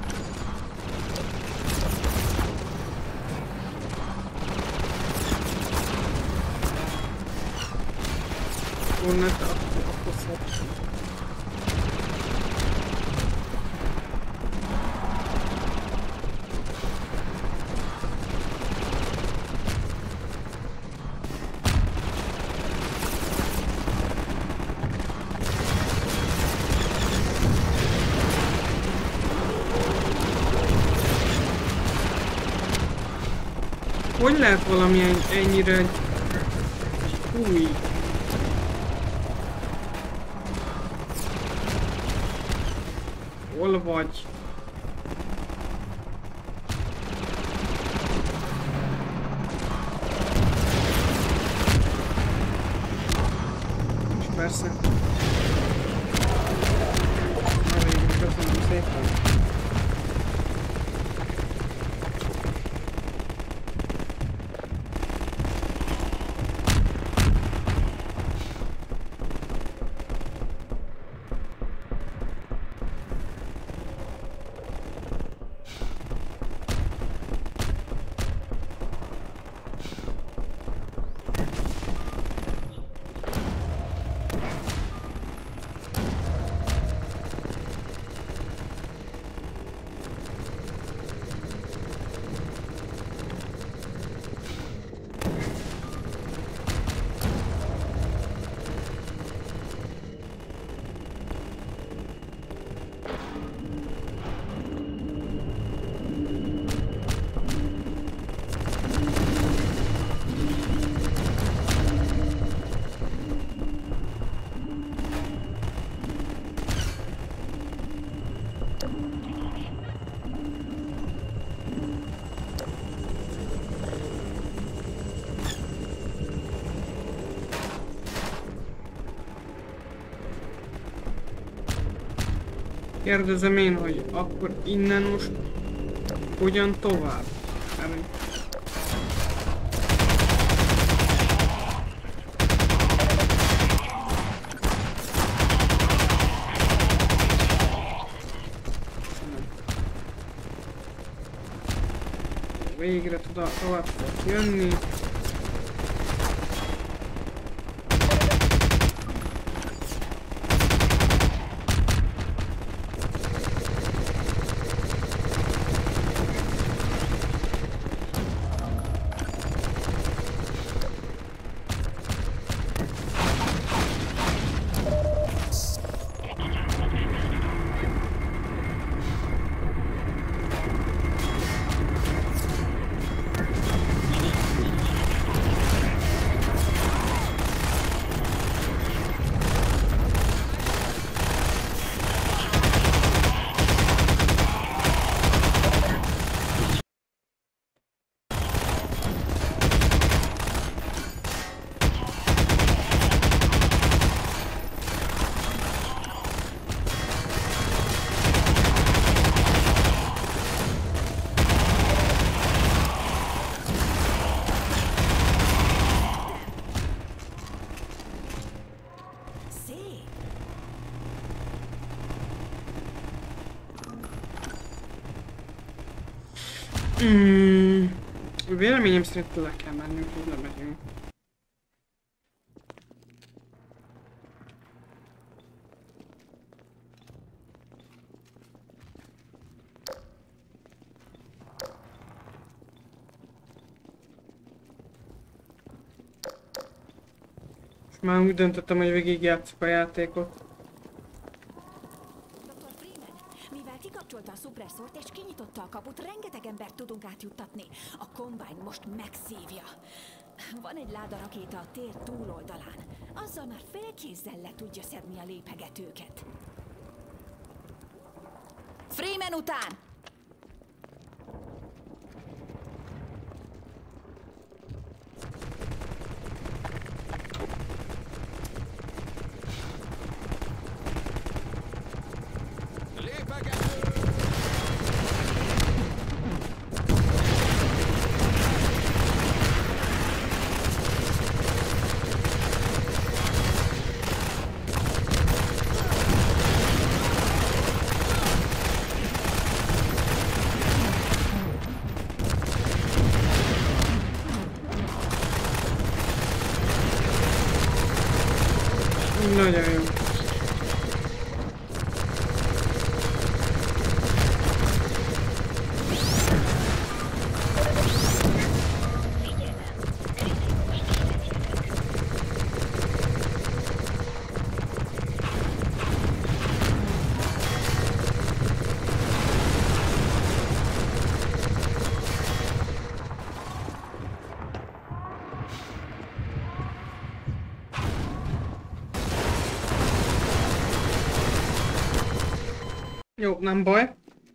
Onnan akkor szép. Hogy lehet valami ennyire új? Hol vagy? És persze. Köszönöm szépen. Kérdezem én, hogy akkor innen most hogyan tovább? Végre tovább tudok jönni. Véleményem szerint le kell mennünk, hogy lemegyünk. Már úgy döntöttem, hogy végigjátszok a játékot. Dr. Freeman, mivel kikapcsolta a szupresszort és kinyitotta a kaput, rengeteg embert tudunk átjuttatni. A Combine most megszívja. Van egy ládarakéta a tér túloldalán. Azzal már félkézzel le tudja szedni a lépegetőket. Freeman után! Nagyon jó. Jó, nem baj.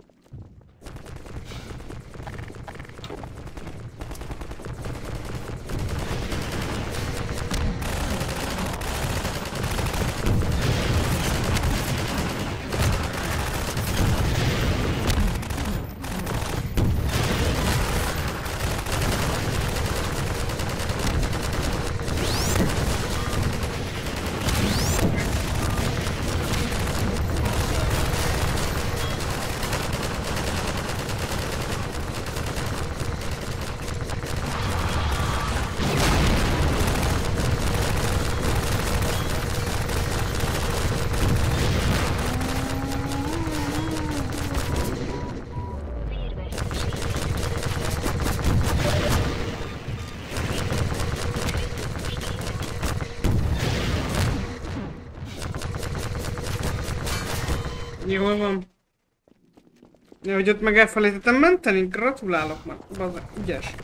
Jól van. Ja, hogy ott meg elfelejtettem menteni? Gratulálok már. Baza, ügyes.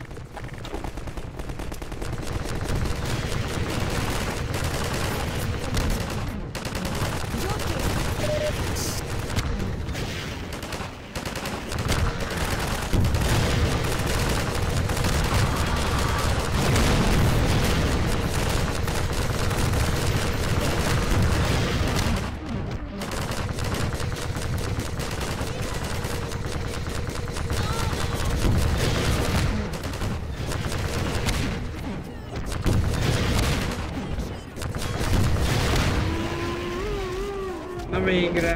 Na végre.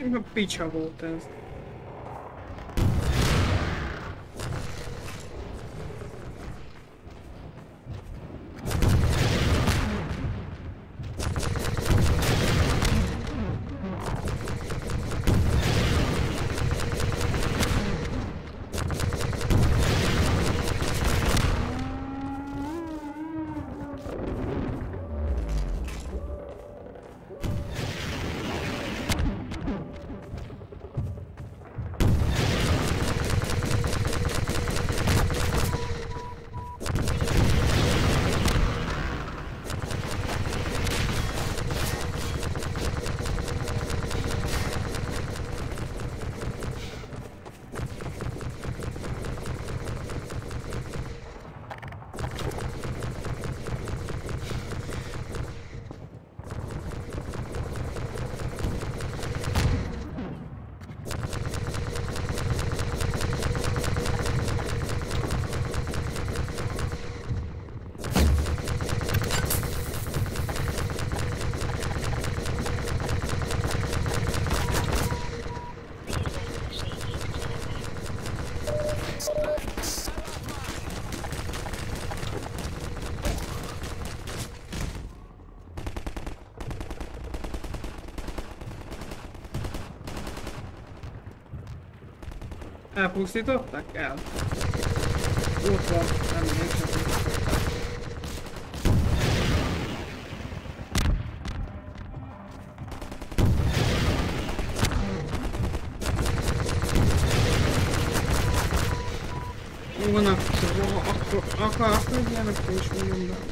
Mi a picsa volt ez? Elpusztították? El. Ott van, nem mégsem. Jó, van, akkor ilyenek is mondom, de...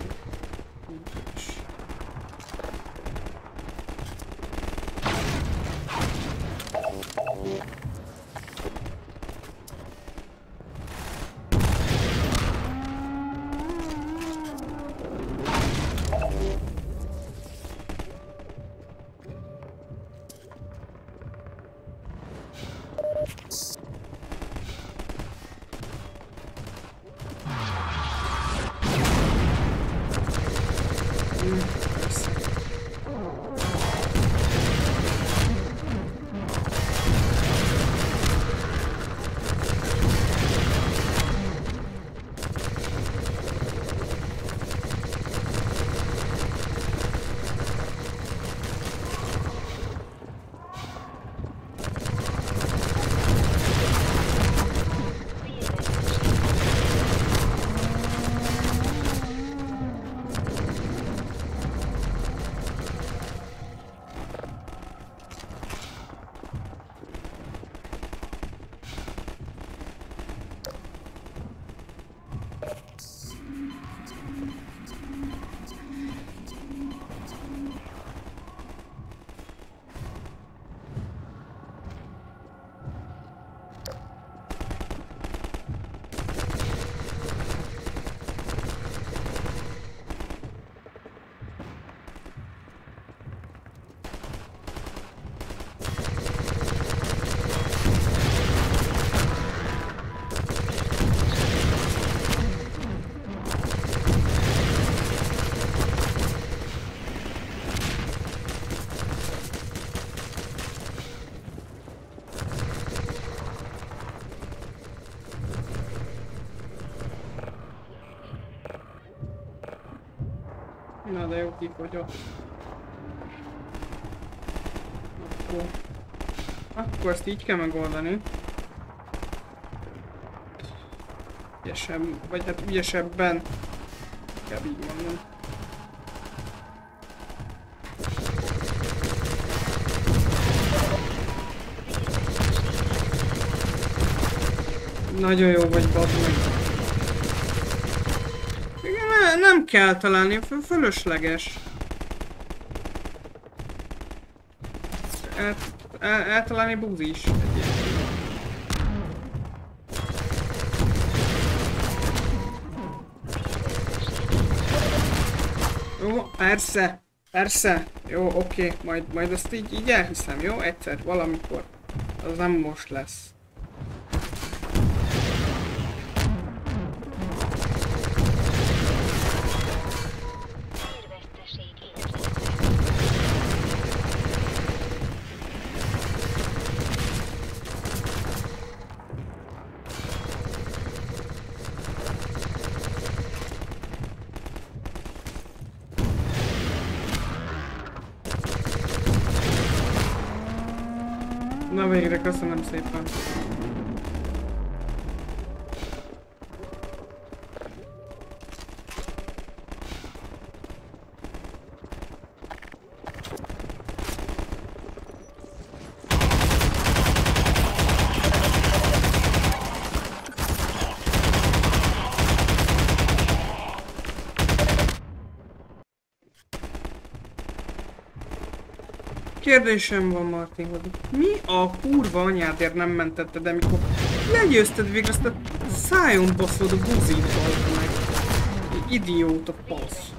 Na de jó, kifogyott. Akkor ezt így kell megoldani. Ügyesebb, vagy hát ügyesebben. Kell így mondom. Nagyon jó vagy, bazd meg. Nem kell találni, fölösleges. Eltalálni búzi is. Jó, persze, persze. Jó, oké, majd ezt így elhiszem, jó? Egyszer, valamikor. Az nem most lesz. Na végre, köszönöm szépen. Kérdésem van, Martin, hogy mi a kurva anyádért nem mentetted, amikor legyőzted végre azt a szájon baszod a buzit, bazd meg. Idióta passz.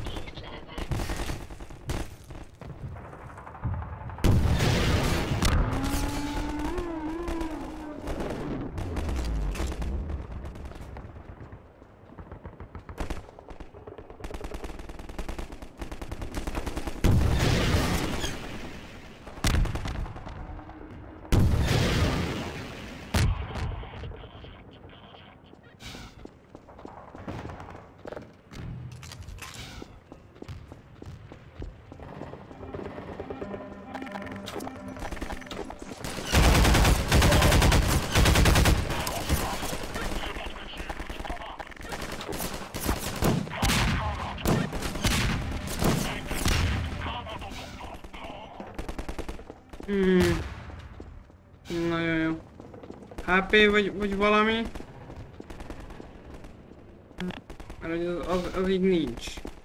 Nagyon jó. HP vagy valami? Mert az így nincs.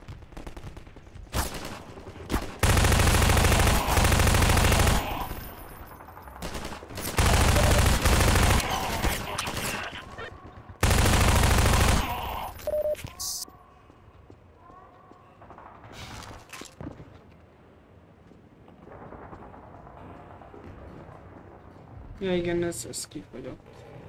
Ja igen, ez kifogyott.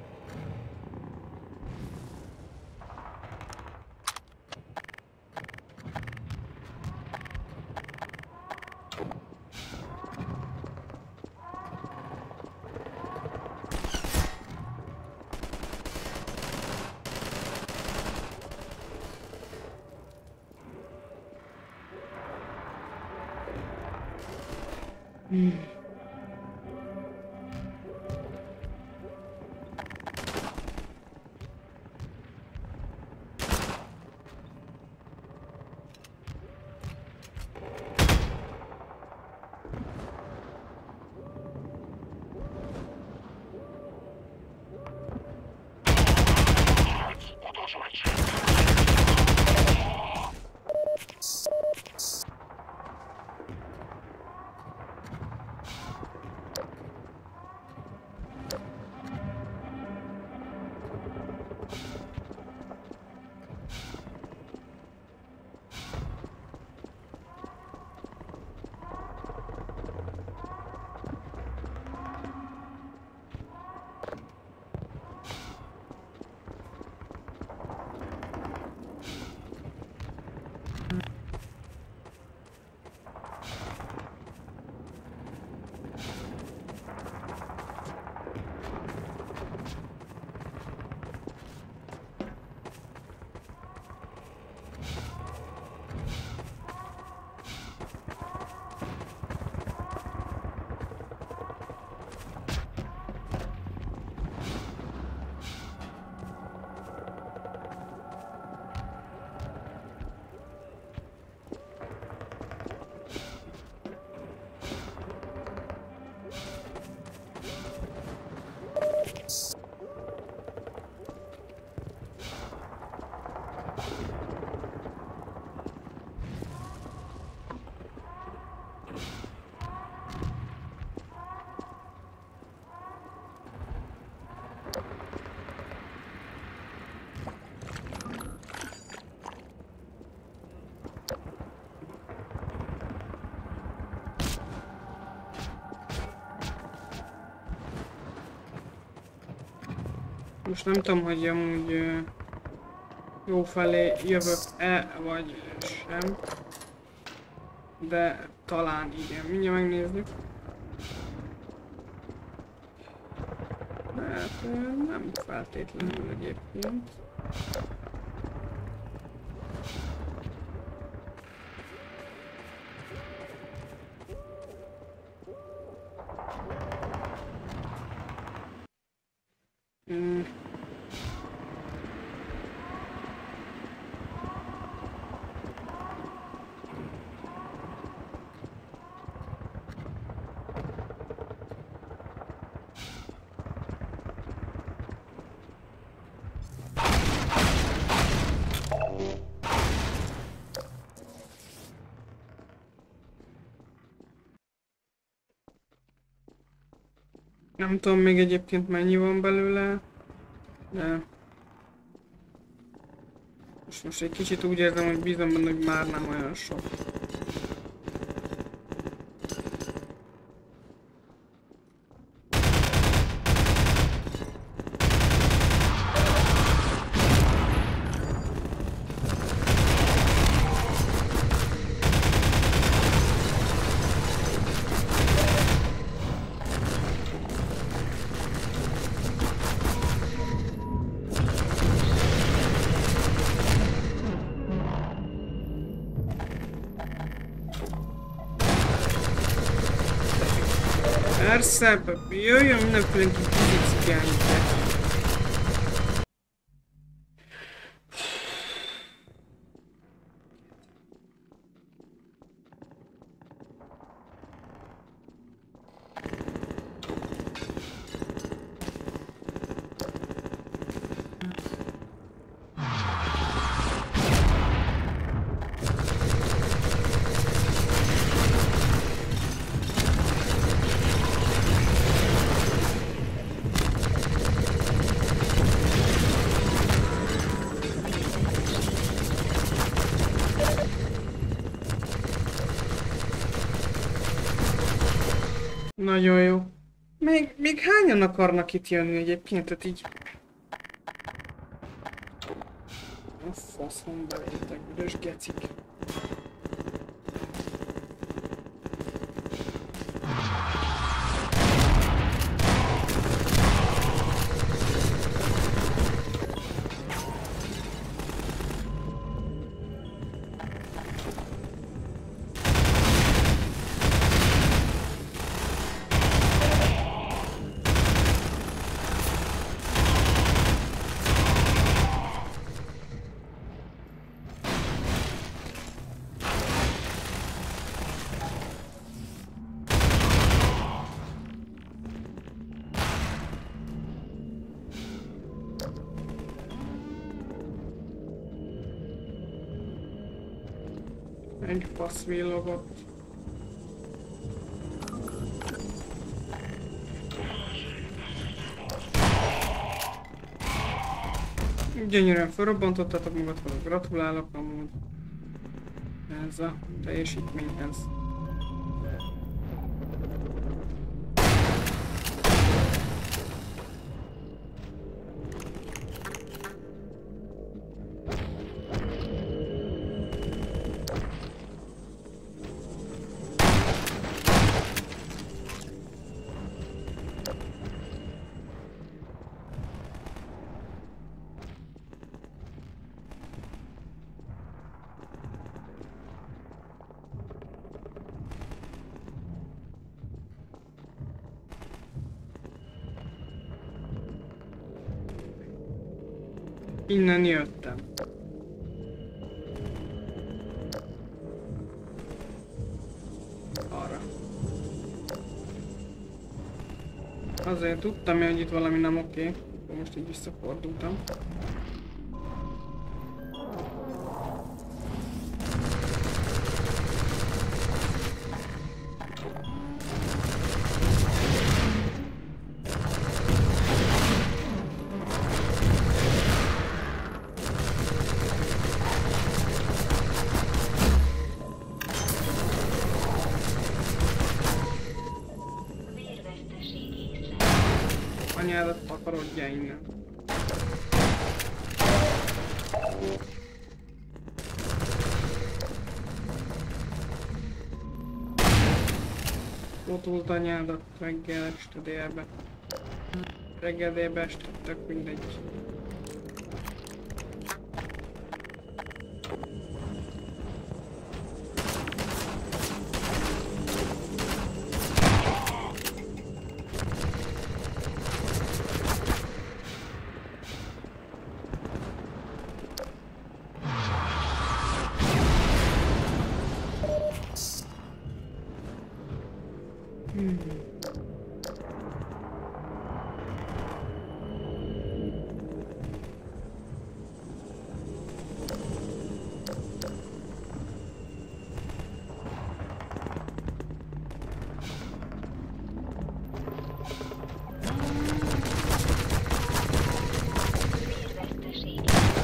Most nem tudom, hogy amúgy jó felé jövök-e, vagy sem. De talán igen. Mindjárt megnézzük. Hát nem feltétlenül egyébként. Nem tudom még egyébként mennyi van belőle, de most egy kicsit úgy érzem, hogy bízom benne, hogy már nem olyan sok. Persze, jöjjön mindenféle kicicikányítás. Nagyon jó. Még hányan akarnak itt jönni egyébként, tehát így... A faszom belétek, büdös gecik. Egy fasz villogott. Gyönyörűen felrobbantottátok magathoz, gratulálok amúgy ez a teljesítményhez. Innen jöttem. Arra. Azért tudtam, hogy itt valami nem oké. Most így visszafordultam. Anyádat takarodjál innen. Fotult anyádat reggel este délbe. Reggel délbe este, tök mindegy. Vérveszteség.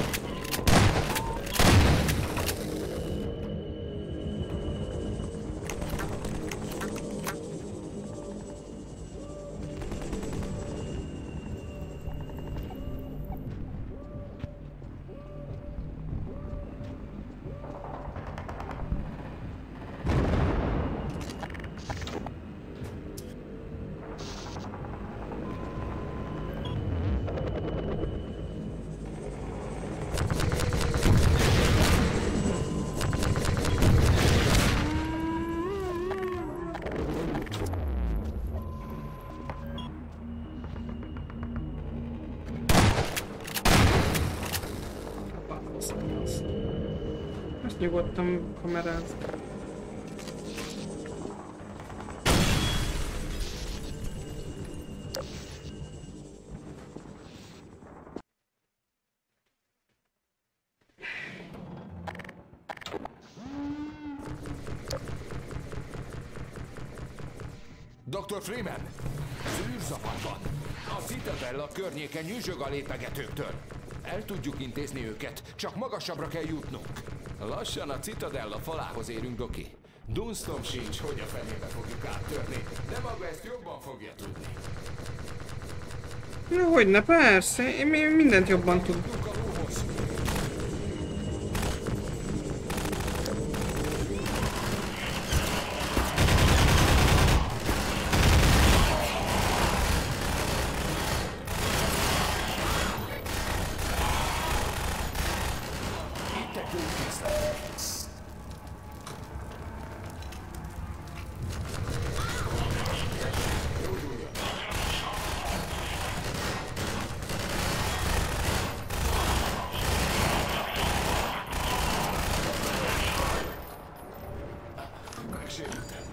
Ezt nyugodtan kameráz. Dr. Freeman! Zűrzavar van! A Citadella környéken nyüzsög a lépegetőktől. El tudjuk intézni őket, csak magasabbra kell jutnunk. Lassan a Citadella falához érünk, Doki. Dunstom sincs, hogy a fenébe fogjuk áttörni, de maga ezt jobban fogja tudni. Na hogyne, persze, én mindent jobban tudom. Tudunk a lóhoz. Itt egy gyógykészlet. Megsérültem.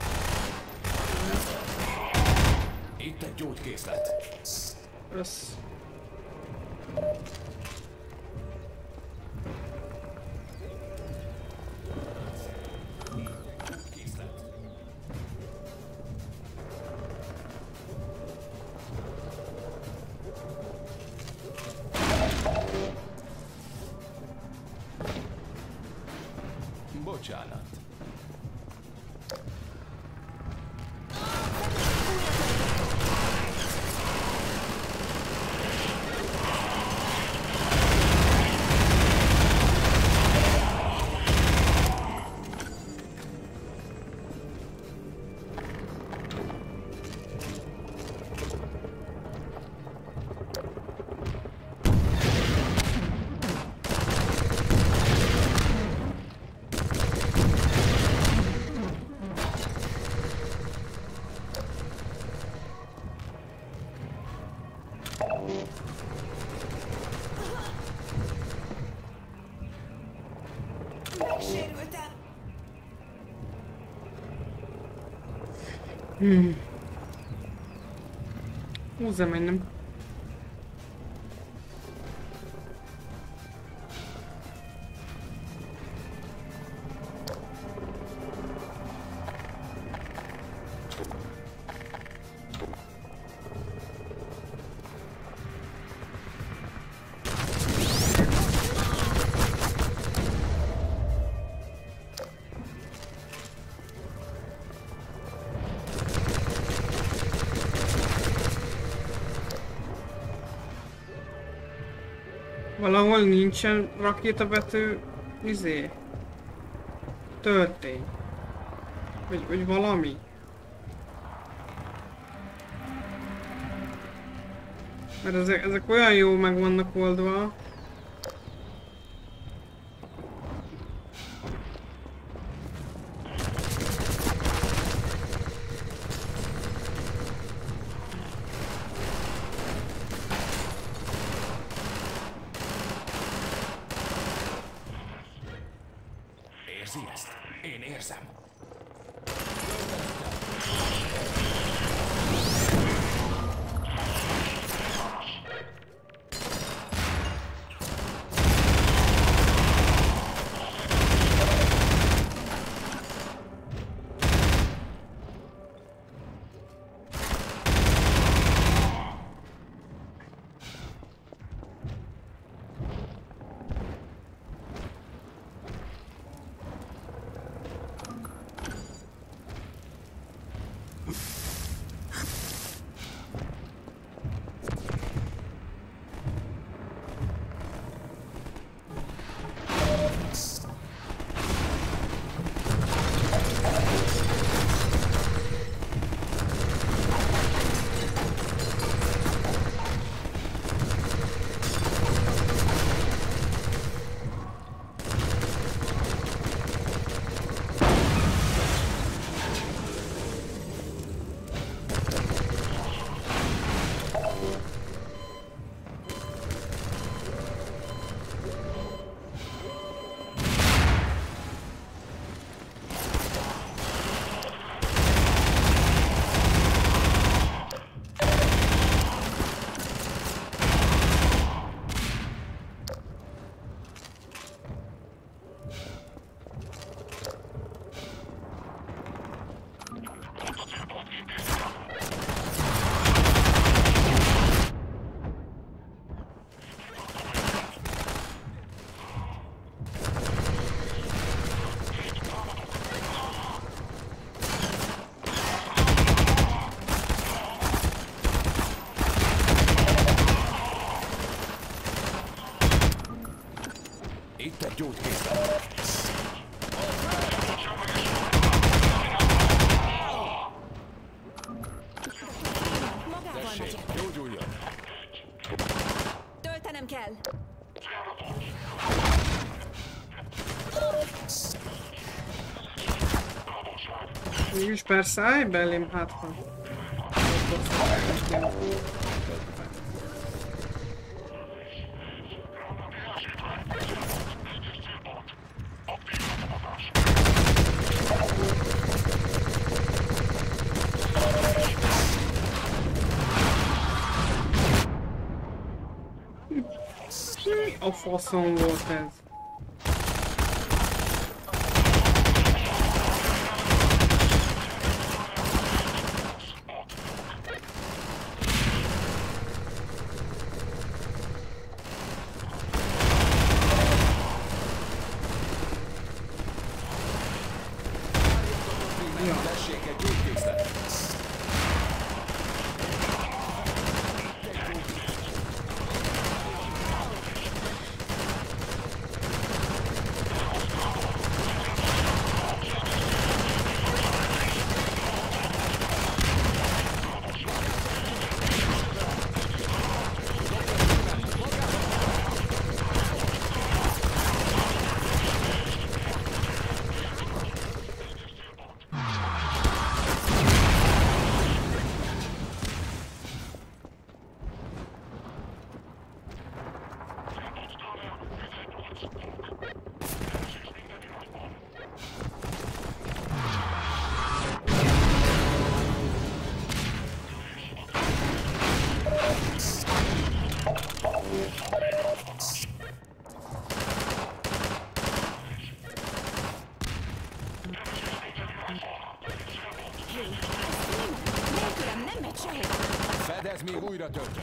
Itt egy gyógykészlet. Rossz. Bocsánat. Megsérültem. Húzzam meg, nem? Valahol nincsen rakétabetű töltény. Vagy valami. Mert ezek olyan jó meg vannak oldva. Érzi ezt? Én érzem. Mégis persze, állj belém, hát van. A faszom volt ez. Tessék egy gyógykészlet! Nélkülem nem megy sehova. Fedez, még újra töltöm.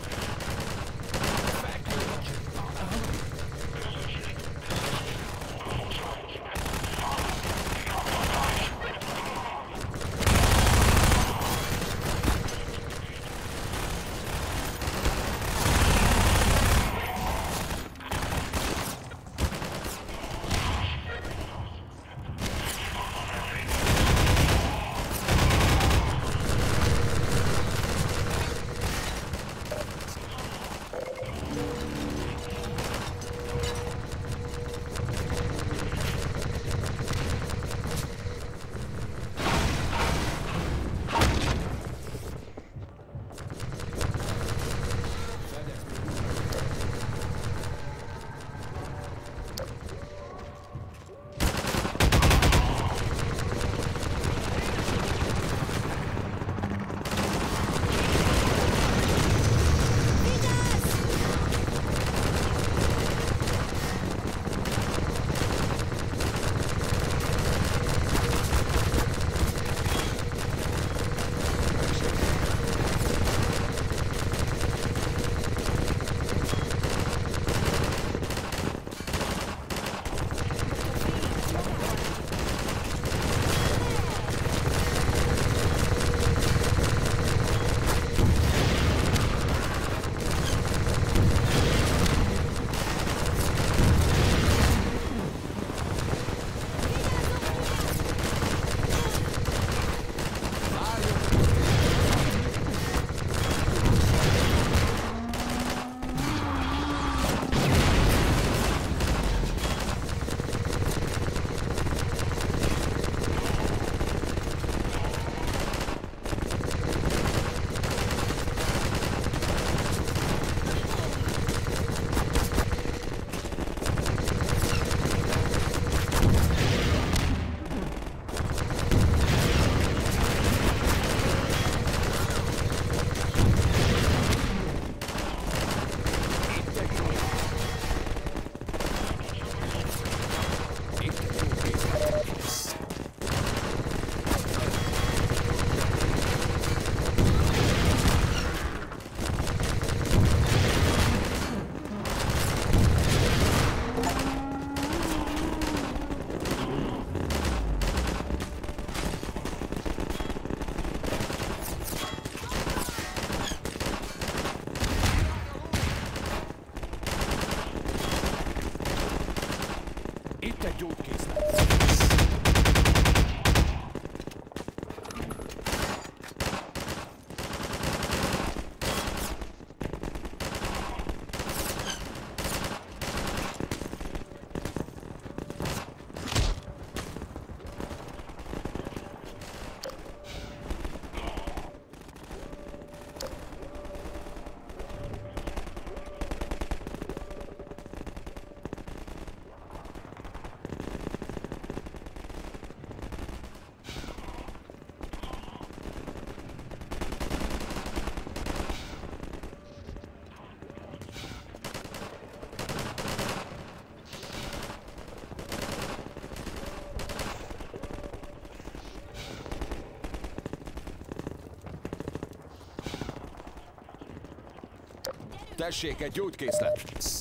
Tessék, egy gyógykészlet.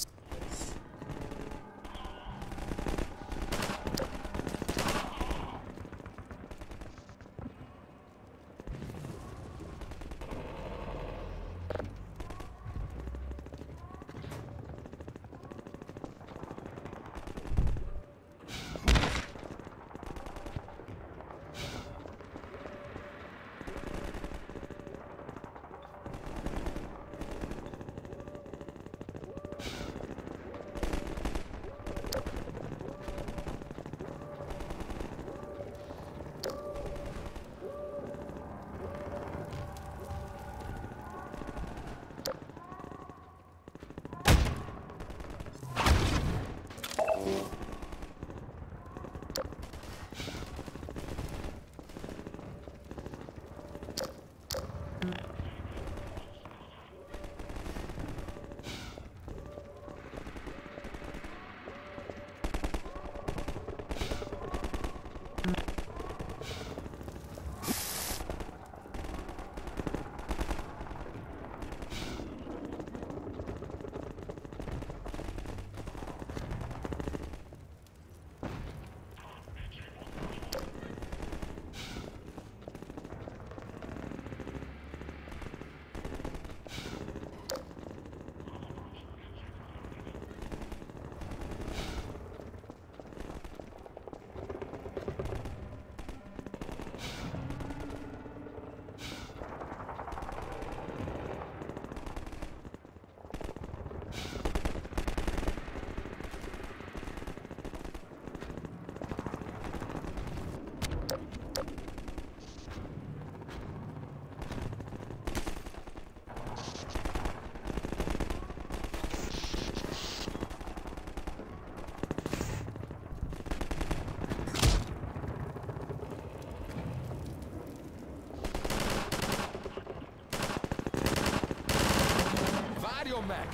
Meg!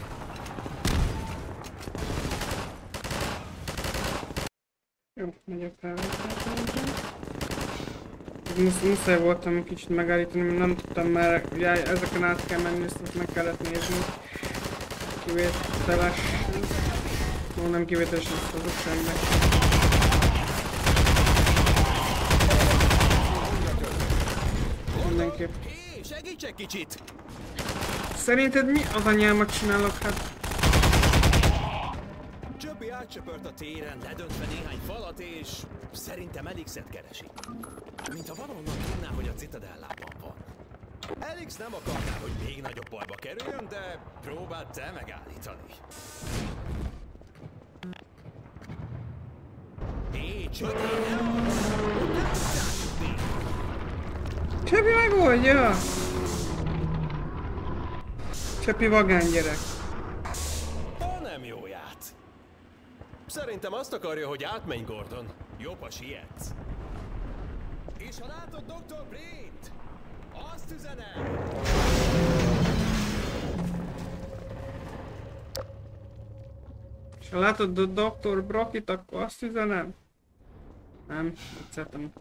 Jó, megyek fel. Muszáj voltam egy kicsit megállítani, mert nem tudtam, mert ugye ezeken át kell menni, ezt meg kellett nézni. Kivételes. Ó, nem kivételes, ezt az semminek. Mindenképp. Hé, segíts egy kicsit! Szerinted mi az anyámat csinálok, hát? Csöpi átcsöpört a téren, ledöntve néhány falat, és szerintem Elixet keresi. Mintha valahonnan tudná, hogy a Citadellában van. Elix nem akarná, hogy még nagyobb bajba kerüljön, de próbáld te megállítani. Hé, Csöpi, nem tudsz jutni! Csöpi megoldja! Csöpi vagány gyerek. Nem jóját. Szerintem azt akarja, hogy átmenj, Gordon. Jobb, ha sietsz. És ha látod Dr. Brint, azt üzenem! És ha látod a Dr. Brockit, akkor azt üzenem? Nem, vicceltem.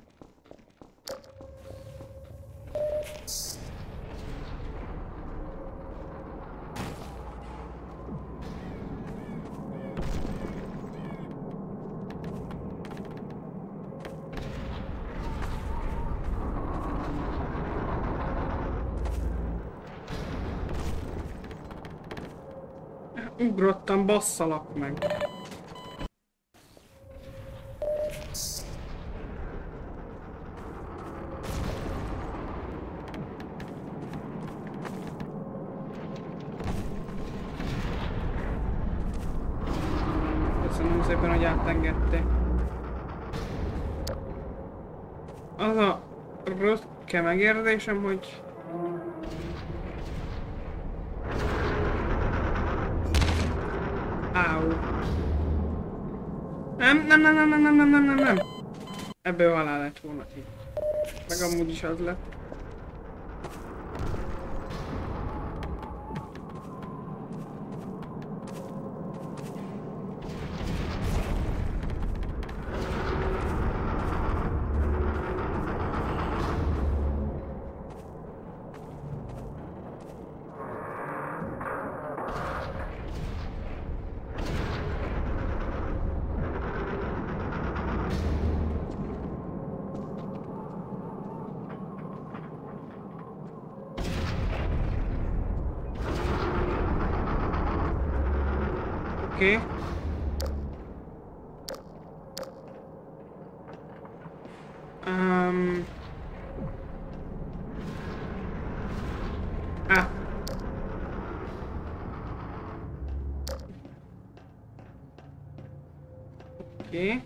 Ugrottam, basszalak meg. Köszönöm szépen, hogy átengedték. Az a rökke megérzésem, hogy áú. Nem. Ebből halál lett volna ki. Meg amúgy is az lett. Oké. Ah. Oké.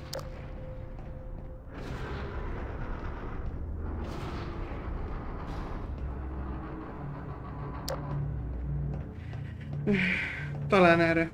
Talán erre.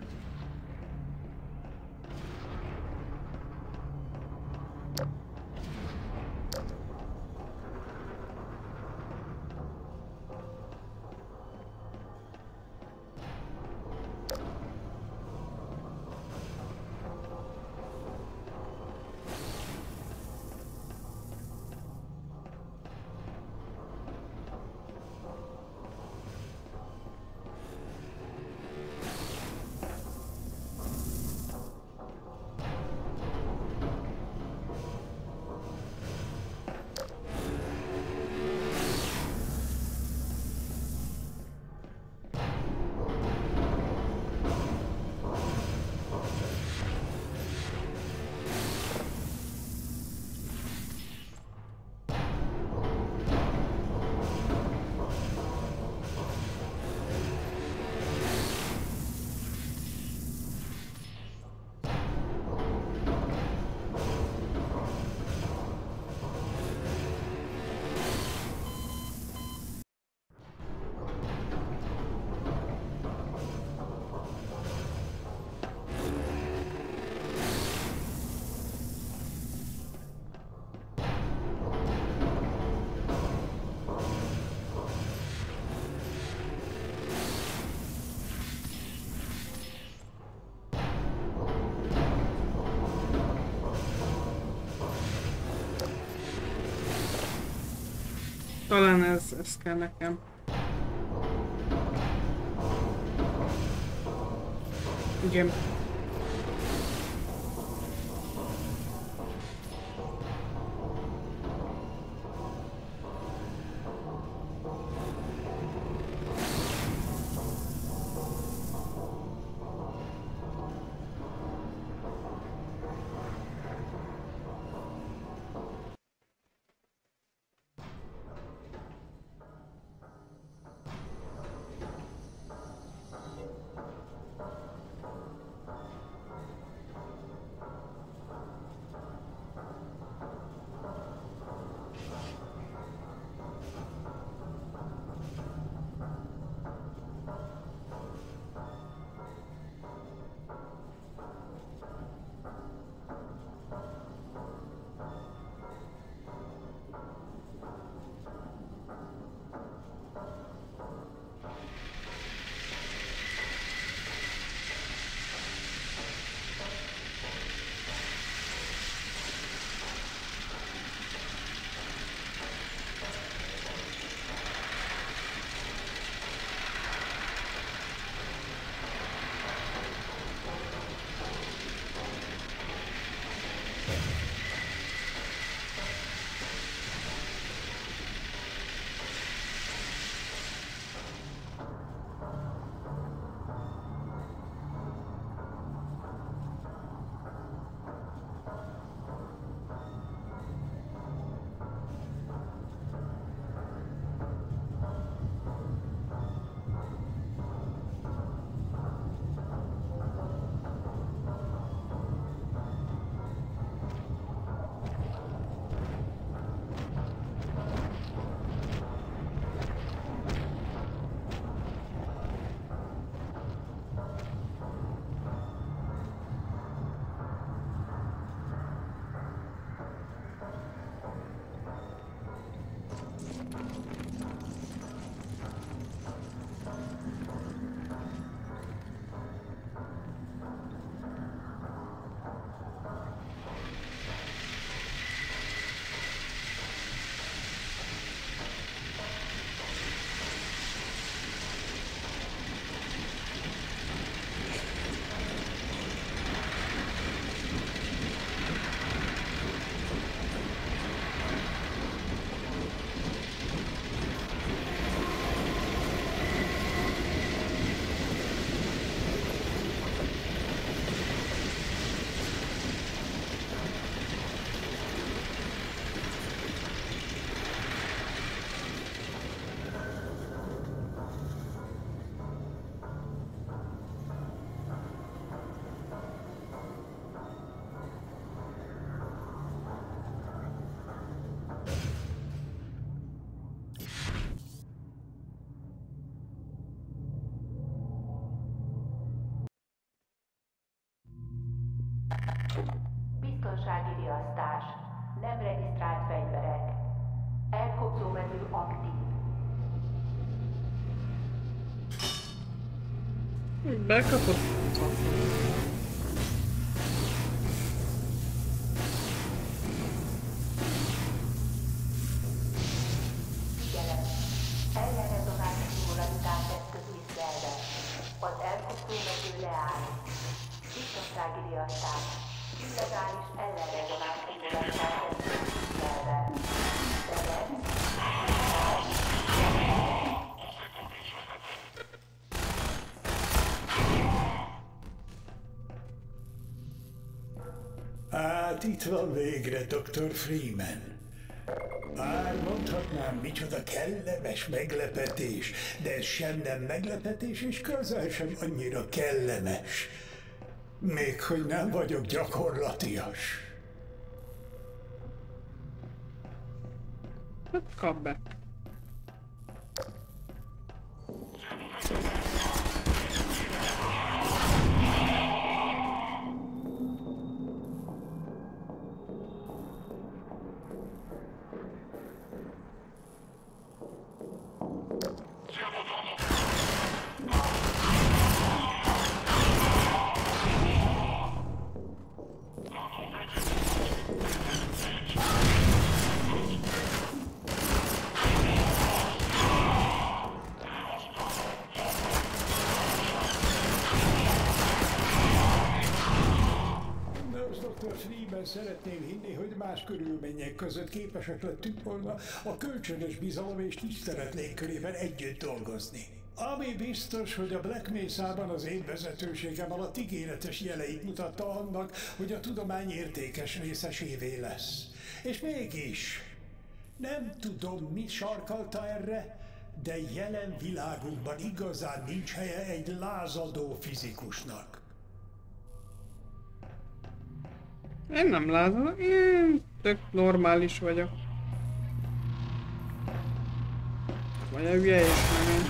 Talán ez kell nekem. Igen. Bekapott. Ellenrezonáns szimulatás eszköz észlelve. Az elpusztulmető leáll. Biztonsági riasztás. Illegális ellenrezonáns szimulatás eszköz észlelve. Hát itt van végre Dr. Freeman. Már mondhatnám, micsoda kellemes meglepetés, de ez sem nem meglepetés, és közel sem annyira kellemes. Még hogy nem vagyok gyakorlatias. Hát kap be. Dr. Freeman, szeretném hinni, hogy más körülmények között képesek lettünk volna a kölcsönös bizalom és tisztelet légkörében együtt dolgozni. Ami biztos, hogy a Black Mesa-ban az én vezetőségem alatt ígéretes jeleit mutatta annak, hogy a tudomány értékes részesévé lesz. És mégis, nem tudom, mit sarkalta erre, de jelen világunkban igazán nincs helye egy lázadó fizikusnak. Én nem lázadok, én tök normális vagyok. Vagy a hülye és megint.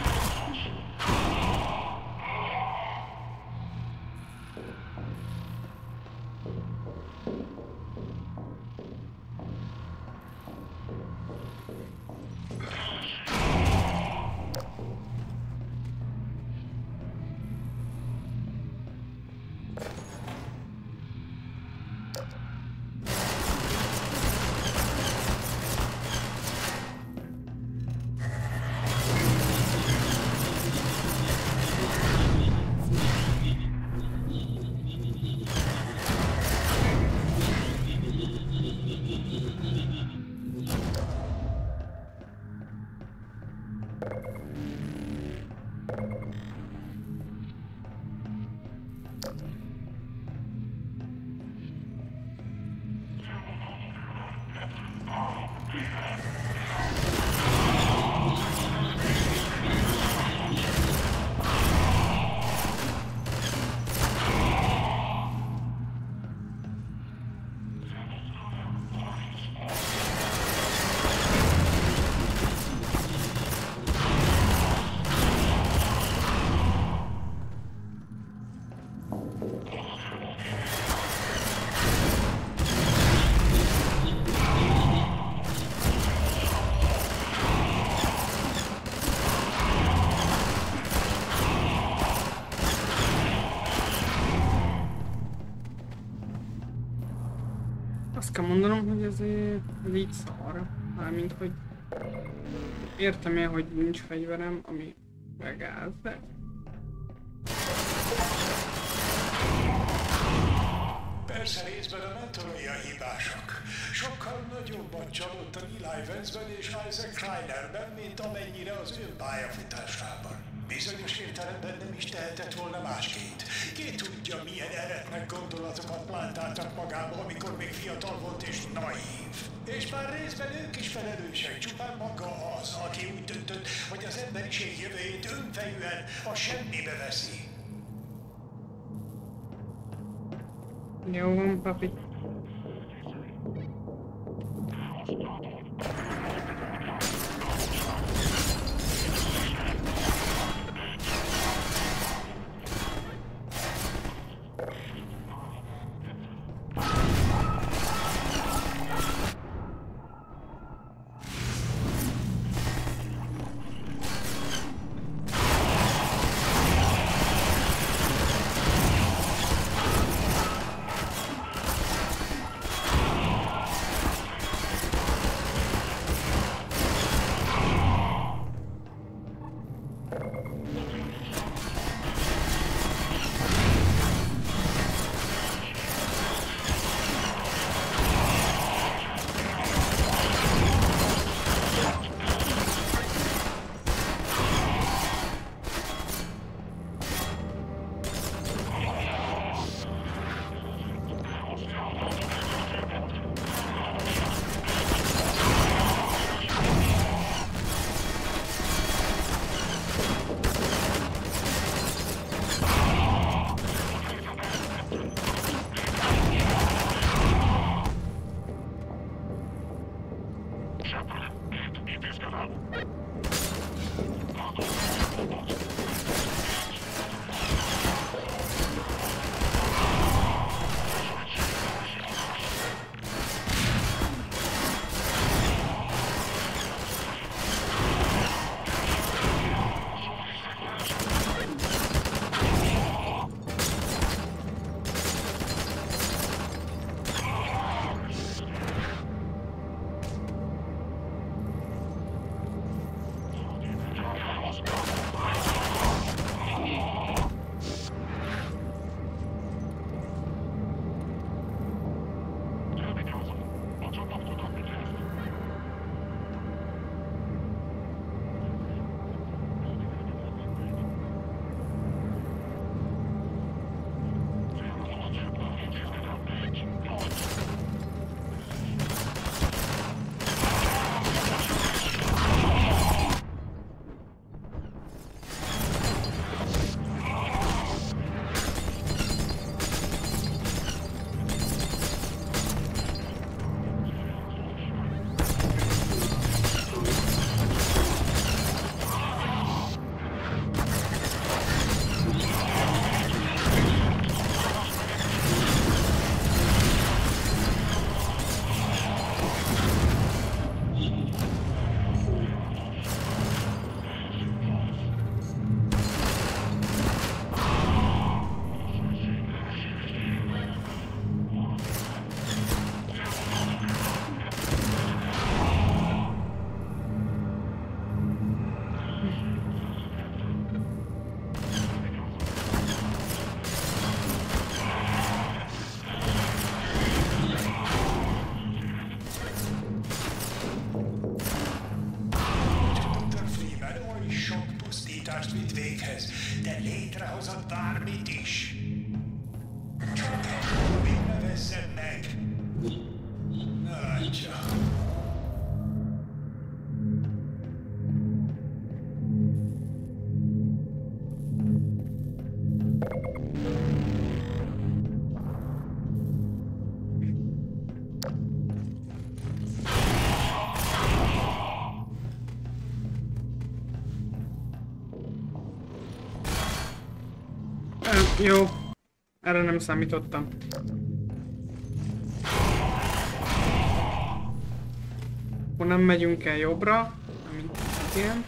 Azt kell mondanom, hogy ezért így szar. Mármint, hogy értem én, hogy nincs fegyverem, ami megáll, de... Persze részben a mentorai a hibások. Sokkal nagyobban csalódtak Eli Vance-ben és Isaac Kleinerben, mint amennyire az ön pályafutásában. Bizonyos értelemben nem is tehetett volna másként. Ki tudja, milyen eretnek gondolatokat plántáltak magába, amikor még fiatal volt és naív. És már részben ők is felelősek, csupán maga az, aki úgy döntött, hogy az emberiség jövőjét önfejűen a semmibe veszi. Jó van, papi. de létrehozott bármit is. Csak még nevezzem meg. Nagyja. Jó, erre nem számítottam. Akkor nem megyünk el jobbra, mint ilyen.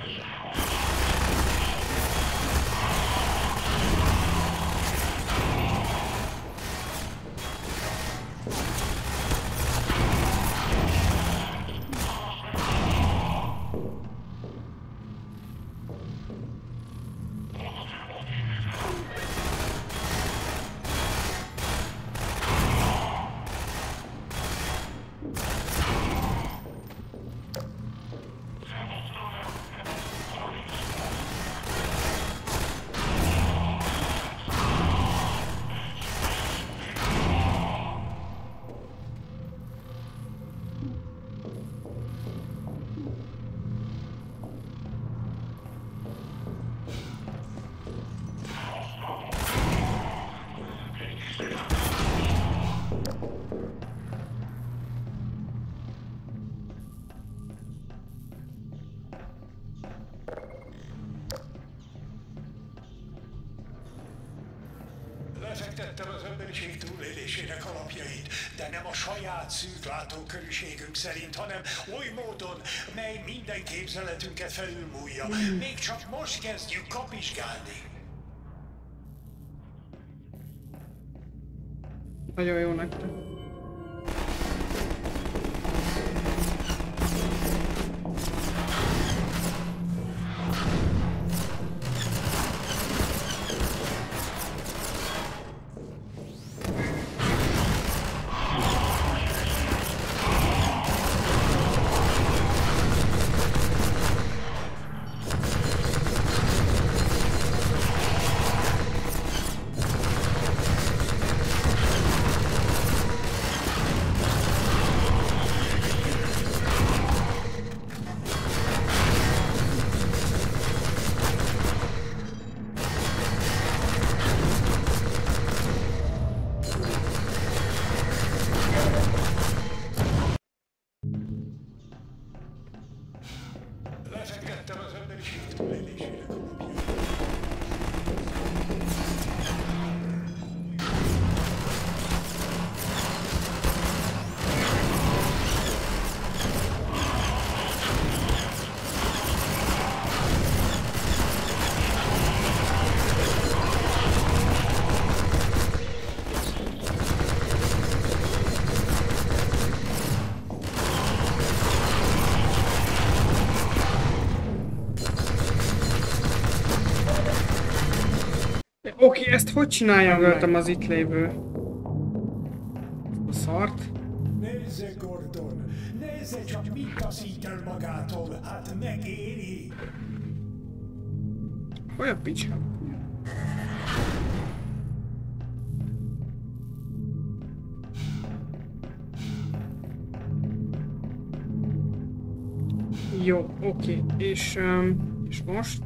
Lefektettem az emberiség túlélésének alapjait, de nem a saját szűk látókörűségünk szerint, hanem oly módon, mely minden képzeletünket felülmúlja. Még csak most kezdjük kapizsgálni. Nagyon jó nektek. túlélésének alapja. Oké, ezt hogy csinálja, öltem az itt lévő? A szart. Nézze, Gordon! Nézze csak, mit taszít el magától! Hát megéri! Hogy a picsa? Jó, oké. És most?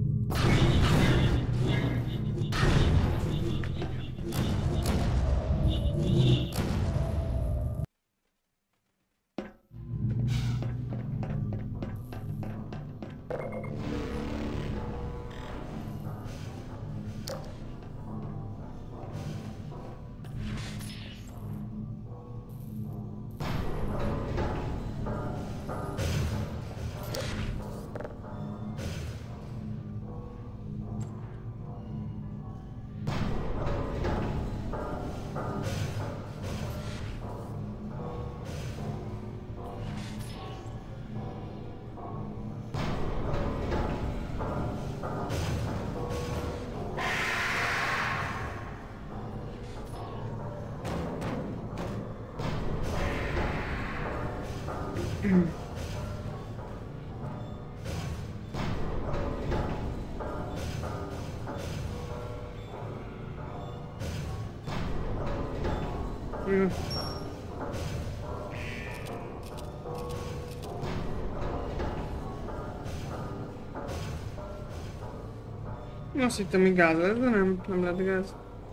Azt hittem, hogy gáz lesz, de nem lett gáz.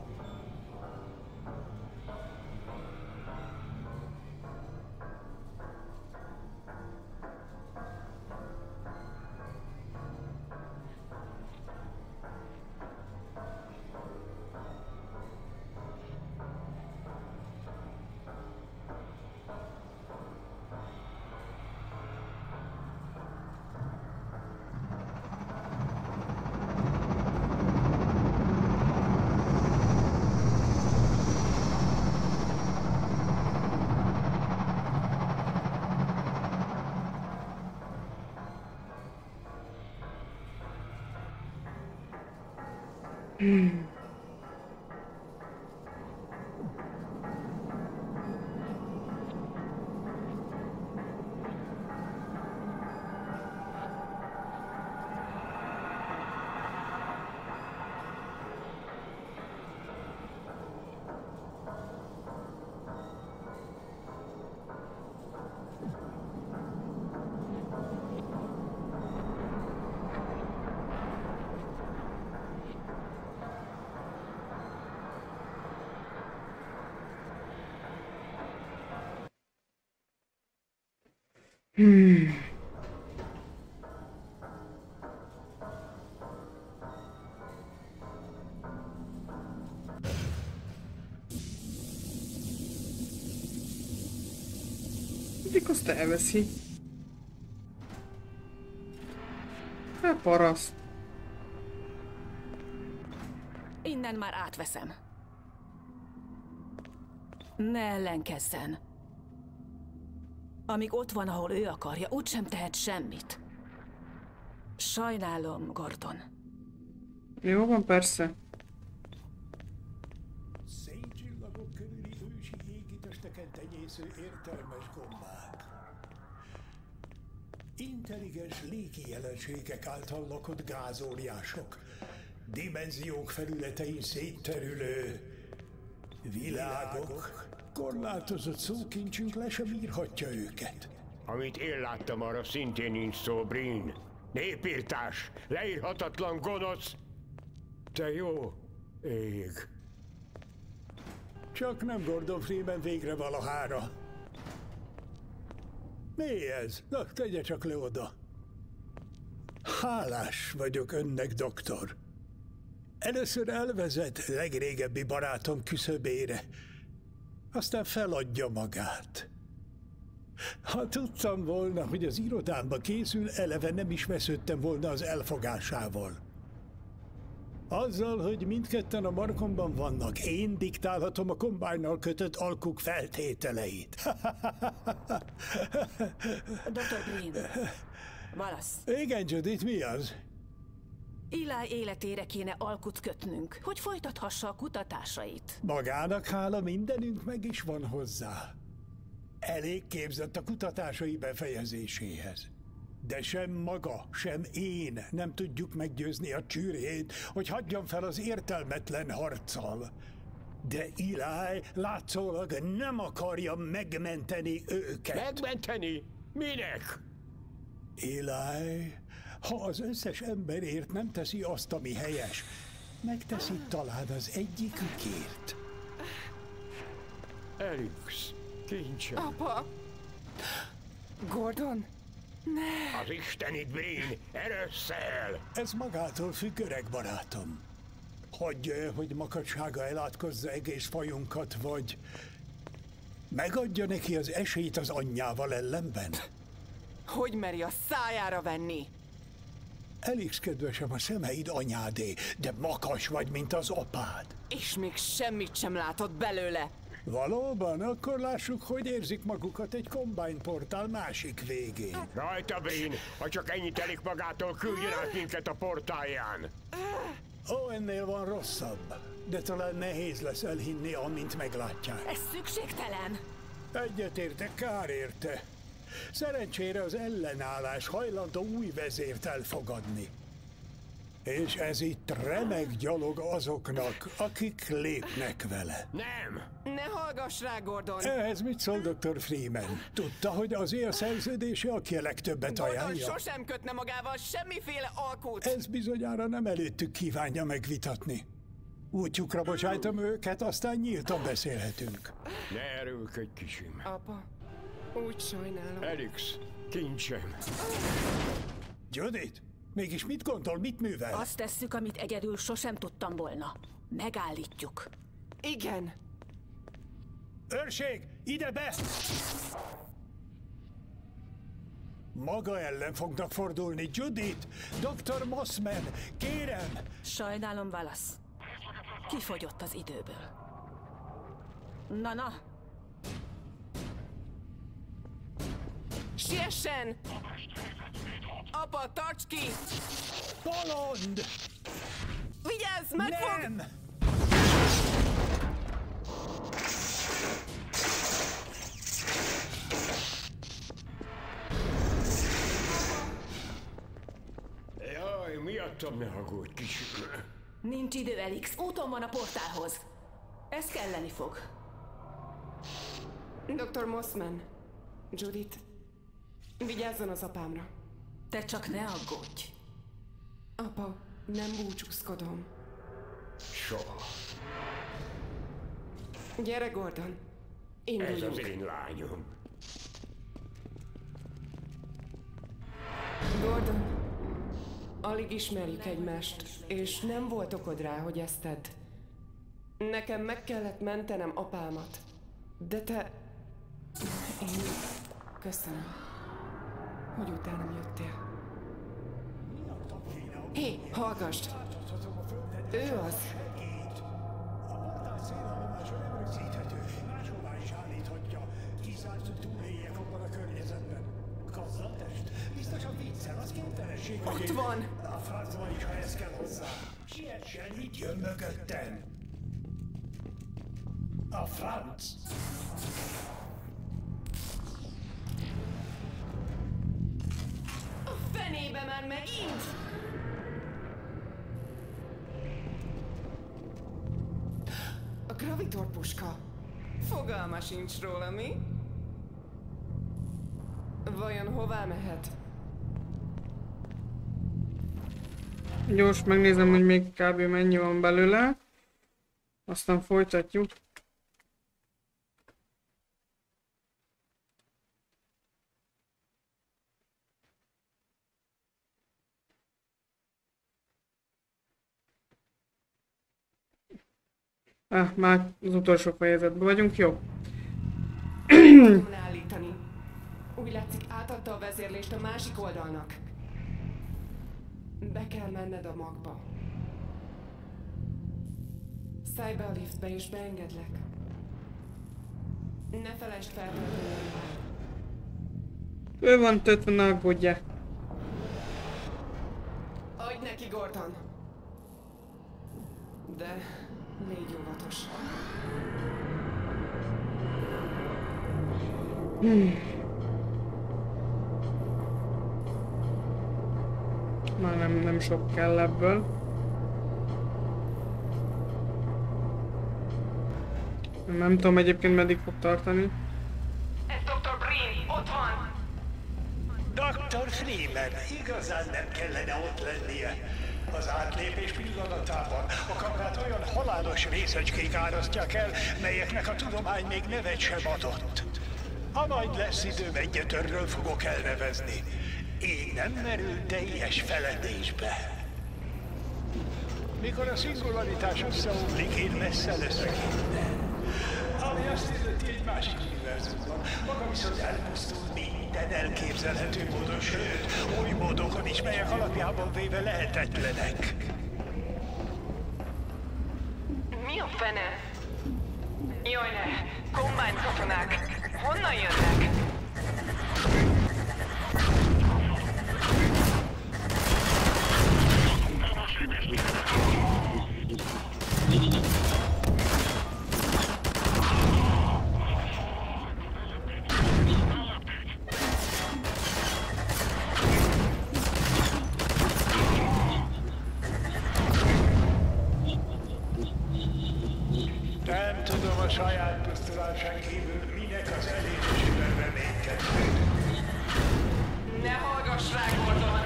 Mindig azt elveszi. Hát paraszt. Innen már átveszem. Ne ellenkezzen. Amíg ott van, ahol ő akarja, úgysem tehet semmit. Sajnálom, Gordon. Jó van, persze. Széncsillagok körüli ősi égitesteken tenyésző értelmes gombák. Intelligens légi jelenségek által lakott gázóriások. Dimenziók felületein szétterülő világok. Korlátozott szókincsünk le sem írhatja őket. Amit én láttam, arra szintén nincs szó, Breen. Népírtás, leírhatatlan gonosz. Te jó ég. Csak nem Gordon Freeman végre valahára. Mi ez? Na, tegye csak le oda. Hálás vagyok önnek, doktor. Először elvezet legrégebbi barátom küszöbére, aztán feladja magát. Ha tudtam volna, hogy az irodámba készül, eleve nem is vesződtem volna az elfogásával. Azzal, hogy mindketten a markomban vannak, én diktálhatom a kombájnnal kötött alkuk feltételeit. Dr. Green. Valasz. Igen, Judith, mi az? Eli életére kéne alkut kötnünk, hogy folytathassa a kutatásait. Magának hála, mindenünk meg is van hozzá. Elég képzett a kutatásai befejezéséhez. De sem maga, sem én nem tudjuk meggyőzni a csürhét, hogy hagyjam fel az értelmetlen harccal. De Eli látszólag nem akarja megmenteni őket. Megmenteni? Minek? Eli, ha az összes emberért nem teszi azt, ami helyes, megteszi talán az egyikükért. Elix, kincsem. Apa! Gordon? Ne! Az istenit, Breen, erősszel! Ez magától függ, öreg barátom. Hagyja, hogy makacsága elátkozza egész fajunkat, vagy megadja neki az esélyt az anyjával ellenben? Hogy meri a szájára venni? Elix, kedvesem, a szemeid anyádé, de makas vagy, mint az apád. És még semmit sem látott belőle. Valóban? Akkor lássuk, hogy érzik magukat egy Combine portál másik végén. Rajta, Breen, ha csak ennyit telik magától, küldjön át minket a portálján. Ó, ennél van rosszabb, de talán nehéz lesz elhinni, amint meglátják. Ez szükségtelen. Egyetértek, kár érte. Szerencsére az ellenállás hajlandó új vezért elfogadni. És ez itt remek gyalog azoknak, akik lépnek vele. Nem! Ne hallgass rá, Gordon! Ehhez mit szól Dr. Freeman? Tudta, hogy az él szerződése, aki a legtöbbet Gordon ajánlja? sosem kötne magával semmiféle alkut! Ez bizonyára nem előttük kívánja megvitatni. Útjukra bocsájtom őket, aztán nyíltan beszélhetünk. Ne erőlködj, kicsim. Apa, úgy sajnálom. Elix, kincsem. Judith, mégis mit gondol, mit művel? Azt tesszük, amit egyedül sosem tudtam volna. Megállítjuk. Igen. Őrség, ide be! Maga ellen fognak fordulni, Judith! Dr. Mossman, kérem! Sajnálom, Valasz. Kifogyott az időből. Na. Siessen! Apa, tarts ki! Bolond! Vigyázz, megfog! Nem! Jaj, miattam ne aggódj, kicsim. Nincs idő, Elix. Úton van a portálhoz. Ez kelleni fog. Dr. Mossman, Judith, vigyázzon az apámra. Te csak ne aggódj. Apa, nem búcsúzkodom. Soha. Gyere, Gordon. Ez Induljunk. az én lányom. Gordon, alig ismerjük egymást, és nem volt okod rá, hogy ezt tedd. Nekem meg kellett mentenem apámat. De te... Én... Köszönöm, hogy utánam jöttél. Hé, hallgass! Ő az! A portál szélállomása nem rögzíthető, máshová is állíthatja. Kizárt, hogy túléljek abban a környezetben. Kazzatest? Biztosan viccel, az képtelenség. Ott van! A francban is, ha ez kell hozzá. Siessen, itt jön mögöttem. A franc! A fenébe már megint! A gravitor puska. Fogalma sincs róla, mi? Vajon hová mehet? Gyors megnézem, hogy még kb. Mennyi van belőle. Aztán folytatjuk. Már az utolsó fejezetben vagyunk, jó. Tudom állítani. Úgy látszik, átadta a vezérlést a másik oldalnak. Be kell menned a magba. Szállj be a liftbe és beengedlek. Ne felejtsd feltölteni. Ő van töltve, ne aggódjál. Adj neki, Gordon! De légy óvatos. Már nem sok kell ebből. Nem tudom egyébként meddig fog tartani. Ez Dr. Breen, ott van! Dr. Freeman, igazán nem kellene ott lennie. Az átlépés pillanatában a kamrát olyan halálos részecskék árasztják el, melyeknek a tudomány még nevet sem adott. Ha majd lesz időm, egyet örről fogok elnevezni. Így nem merül teljes feledésbe. Mikor a szingularitás összeomlik, én messze leszek innen. Ami azt illeti, egy másik univerzumban, maga viszont elpusztul minden elképzelhető módon, sőt, új módokon is, melyek alapjában véve lehetetlenek. Mi a fene? Jaj ne! Combine katonák! Honnan jönnek? Nem tudom a saját pusztulásán kívül minek az elérésében reménykedni. Ne hallgass rá, Gordon!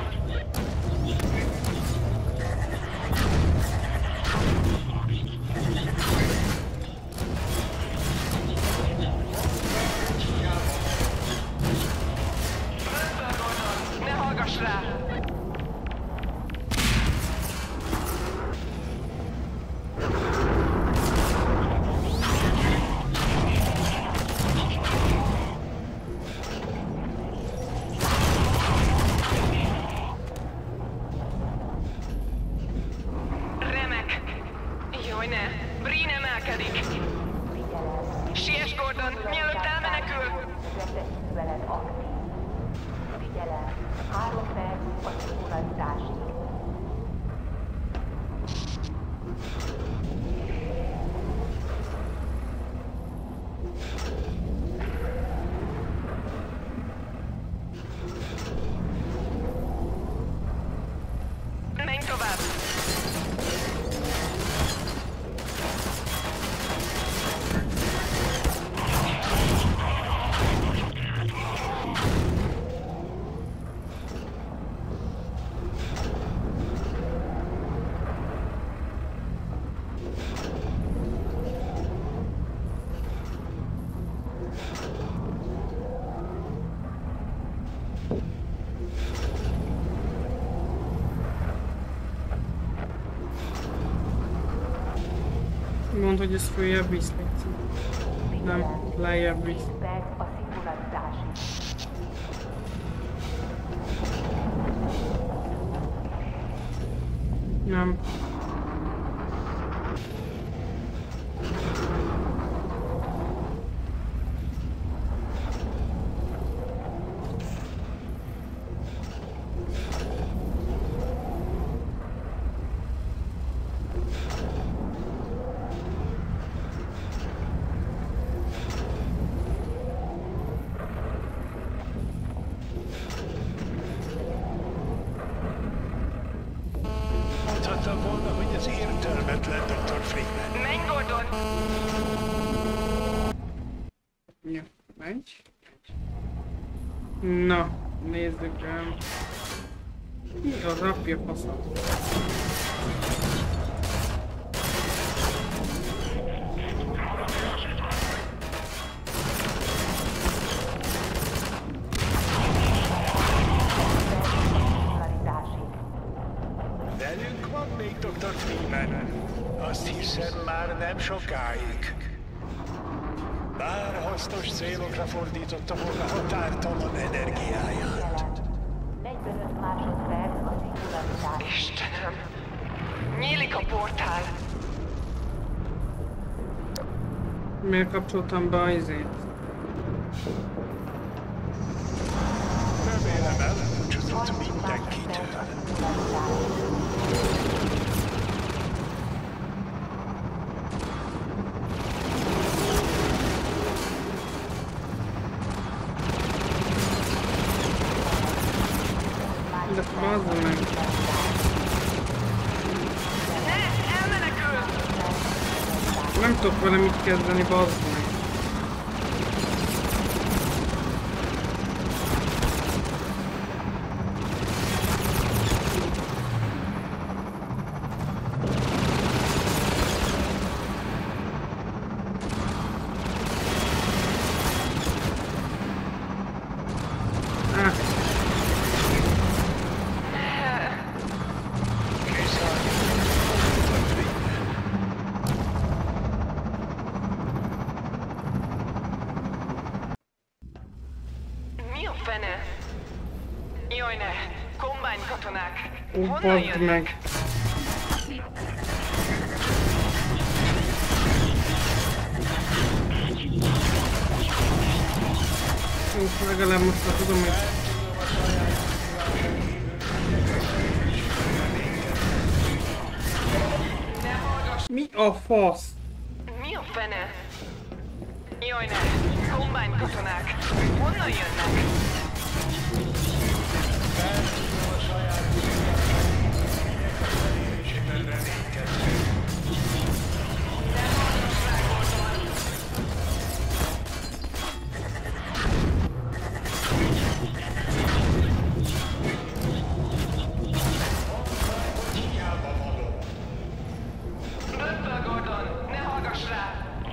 Rendben, Gordon! Ne hallgass rá! Remek! Jaj ne! Breen emelkedik! Siess, Gordon, mielőtt elmenekül! Veled aktív. Figyelem, 3 perc a szingularitásig. Menj tovább! Mondd, hogy ez följebb visz, légy. Nem, lejjebb visz. 10 perc a szingularitásig. Nem. Mondhattam volna, hogy ez értelmetlen, Dr. Freeman. Menj, Gordon! Ja, menj. Na, nézzük el. Mi a rapja faszom? Velünk van még Dr. Freeman. Azt hiszem, már nem sokáig. Bár hasznos célokra fordította volna határtalan energiáját. 45 másodperc a szingularitás. Istenem! Nyílik a portál! Miért kapcsoltam be a izét? Remélem elbúcsúzott mindenkitől. De bazd meg! Nem tudok vele mit kezdeni, bazd meg! Mi a fene? Jaj ne! Kombány katonák! Ó, Honnan bazd jönnek? meg! Ó, legalább most már tudom, hogy... Mi a fasz? Mi a fene? Jaj ne! Kombány katonák! Honnan jönnek? Röppel, Gordon! Ne hallgass rá!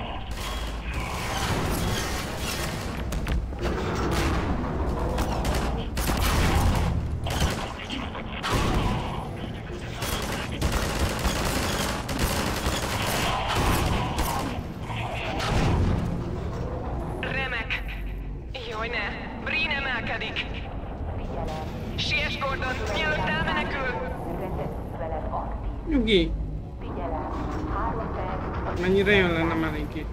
Remek! Jaj ne! Breen emelkedik! Siess, Gordon! Mielőtt elmenekül! Vezetőveled aktív. Nyugi! Figyelem. 3 perc. Mennyire jön lenne melénki?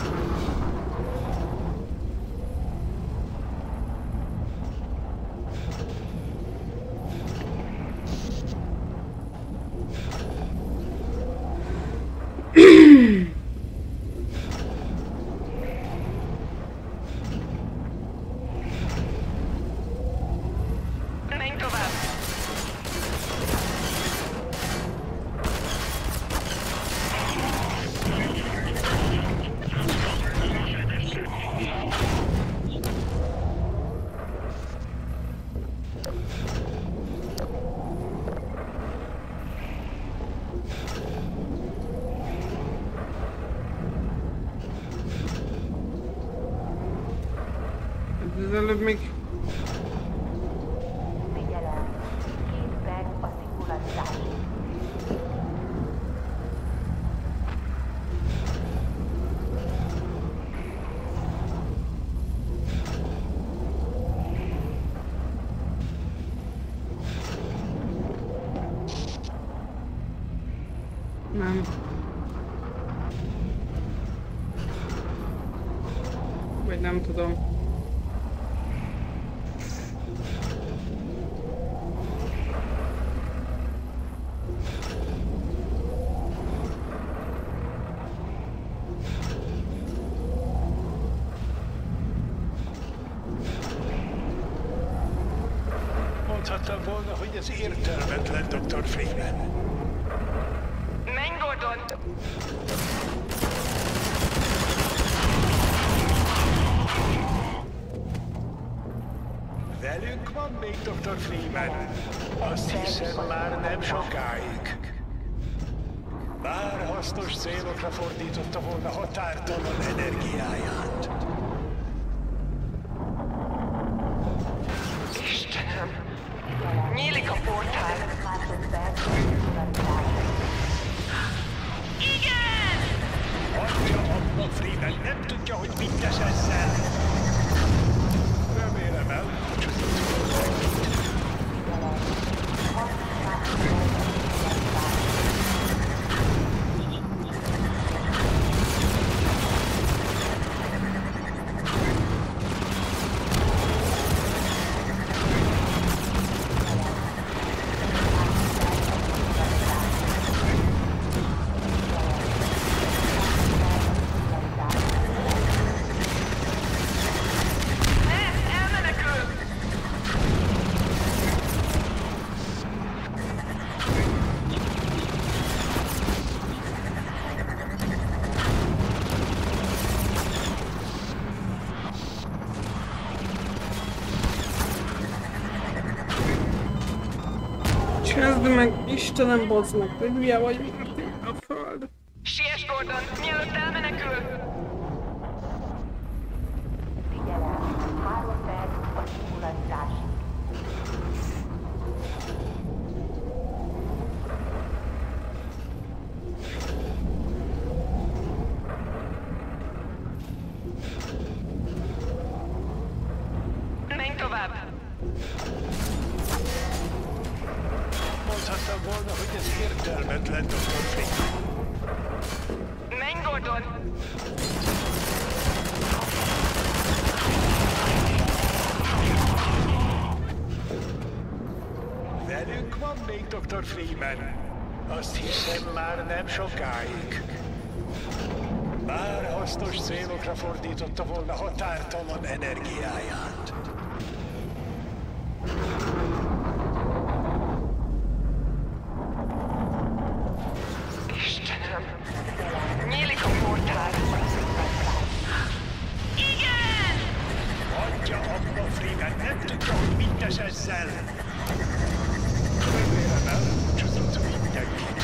Menj tovább! Az előbb még... Figyelem. 2 perc a szingularitásig. Nem. Vagy nem tudom. Mondhattam volna, hogy ez értelmetlen, Dr. Freeman. Menj, Gordon! Velünk van még, Dr. Freeman. Azt hiszem, már nem sokáig. Bár hasznos célokra fordította volna határtalan energiáját. Istenem! Nyílik a portál! Másodperc a szingularitás. Freeman nem tudja, hogy mit tesz ezzel. Remélem elbúcsúzott mindenkit. Kezd meg, Istenem, bozd meg, hogy hülye vagy, mint a föld. Siess, Gordon, mielőtt elmenekül! Figyelem, 3 perc a szimulatásig. Menj tovább! Mondhattam volna, hogy ez értelmetlen, Dr. Freeman. Menj, Gordon! Velünk van még Dr. Freeman. Azt hiszem már nem sokáig. Már hasznos célokra fordította volna határtalan energiáját. Istenem! Nyílik a portál! Igen! Adja abba, Freeman, nem tudja, hogy mit tesz ezzel. Remélem elbúcsúzott mindenkit.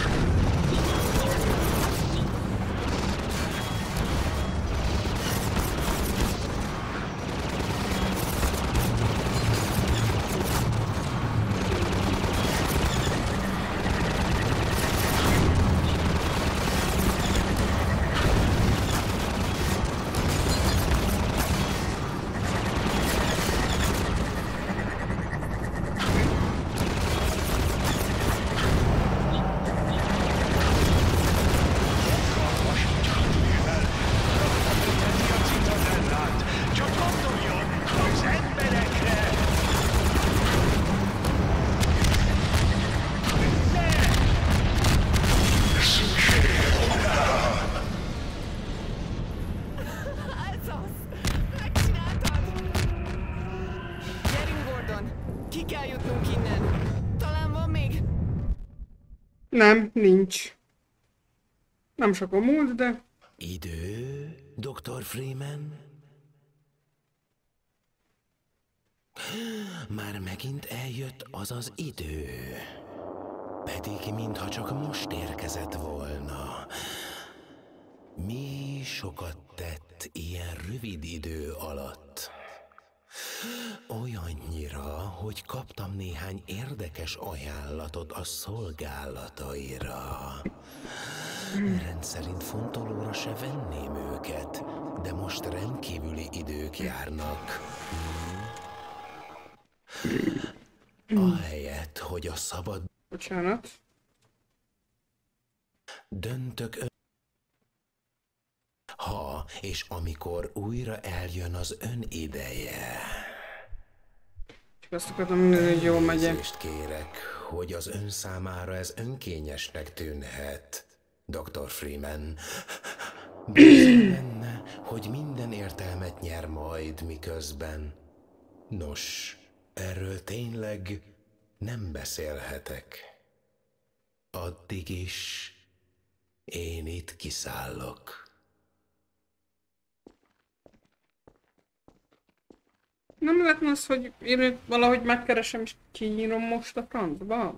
Nem, nincs. Nem sok a múlt, de... Idő, Dr. Freeman? Már megint eljött az az idő. Pedig mintha csak most érkezett volna. Mi sokat tett ilyen rövid idő alatt? Olyannyira, hogy kaptam néhány érdekes ajánlatot a szolgálataira. Rendszerint fontolóra se venném őket, de most rendkívüli idők járnak. Ahelyett, hogy a szabad... Bocsánat. Döntök ha és amikor újra eljön az ön ideje. Csak azt akartam mondani, hogy jól megy. Elnézést kérek, hogy az ön számára ez önkényesnek tűnhet, Dr. Freeman. Bízom benne, hogy minden értelmet nyer majd miközben. Nos, erről tényleg nem beszélhetek. Addig is én itt kiszállok. Nem lehetne az, hogy én őt valahogy megkeresem és kinyírom most a francba?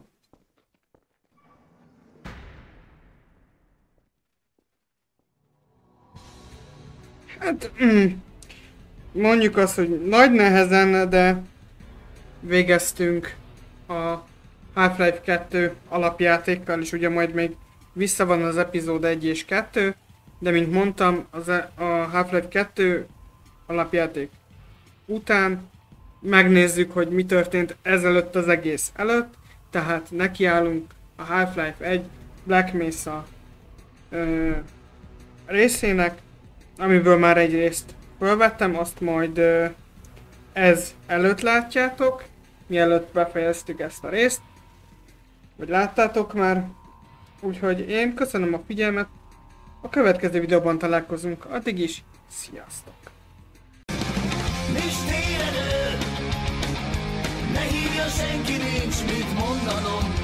Hát... mondjuk azt, hogy nagy nehezen, de... végeztünk a Half-Life 2 alapjátékkal, és ugye majd még vissza van az epizód 1 és 2, de mint mondtam, a Half-Life 2 alapjáték után megnézzük, hogy mi történt ezelőtt az egész előtt, tehát nekiállunk a Half-Life 1 Black Mesa részének, amiből már egy részt felvettem, azt majd ez előtt látjátok, mielőtt befejeztük ezt a részt, vagy láttátok már. Úgyhogy én köszönöm a figyelmet, a következő videóban találkozunk, addig is, sziasztok! Ne hívja senki, nincs mit mondanom.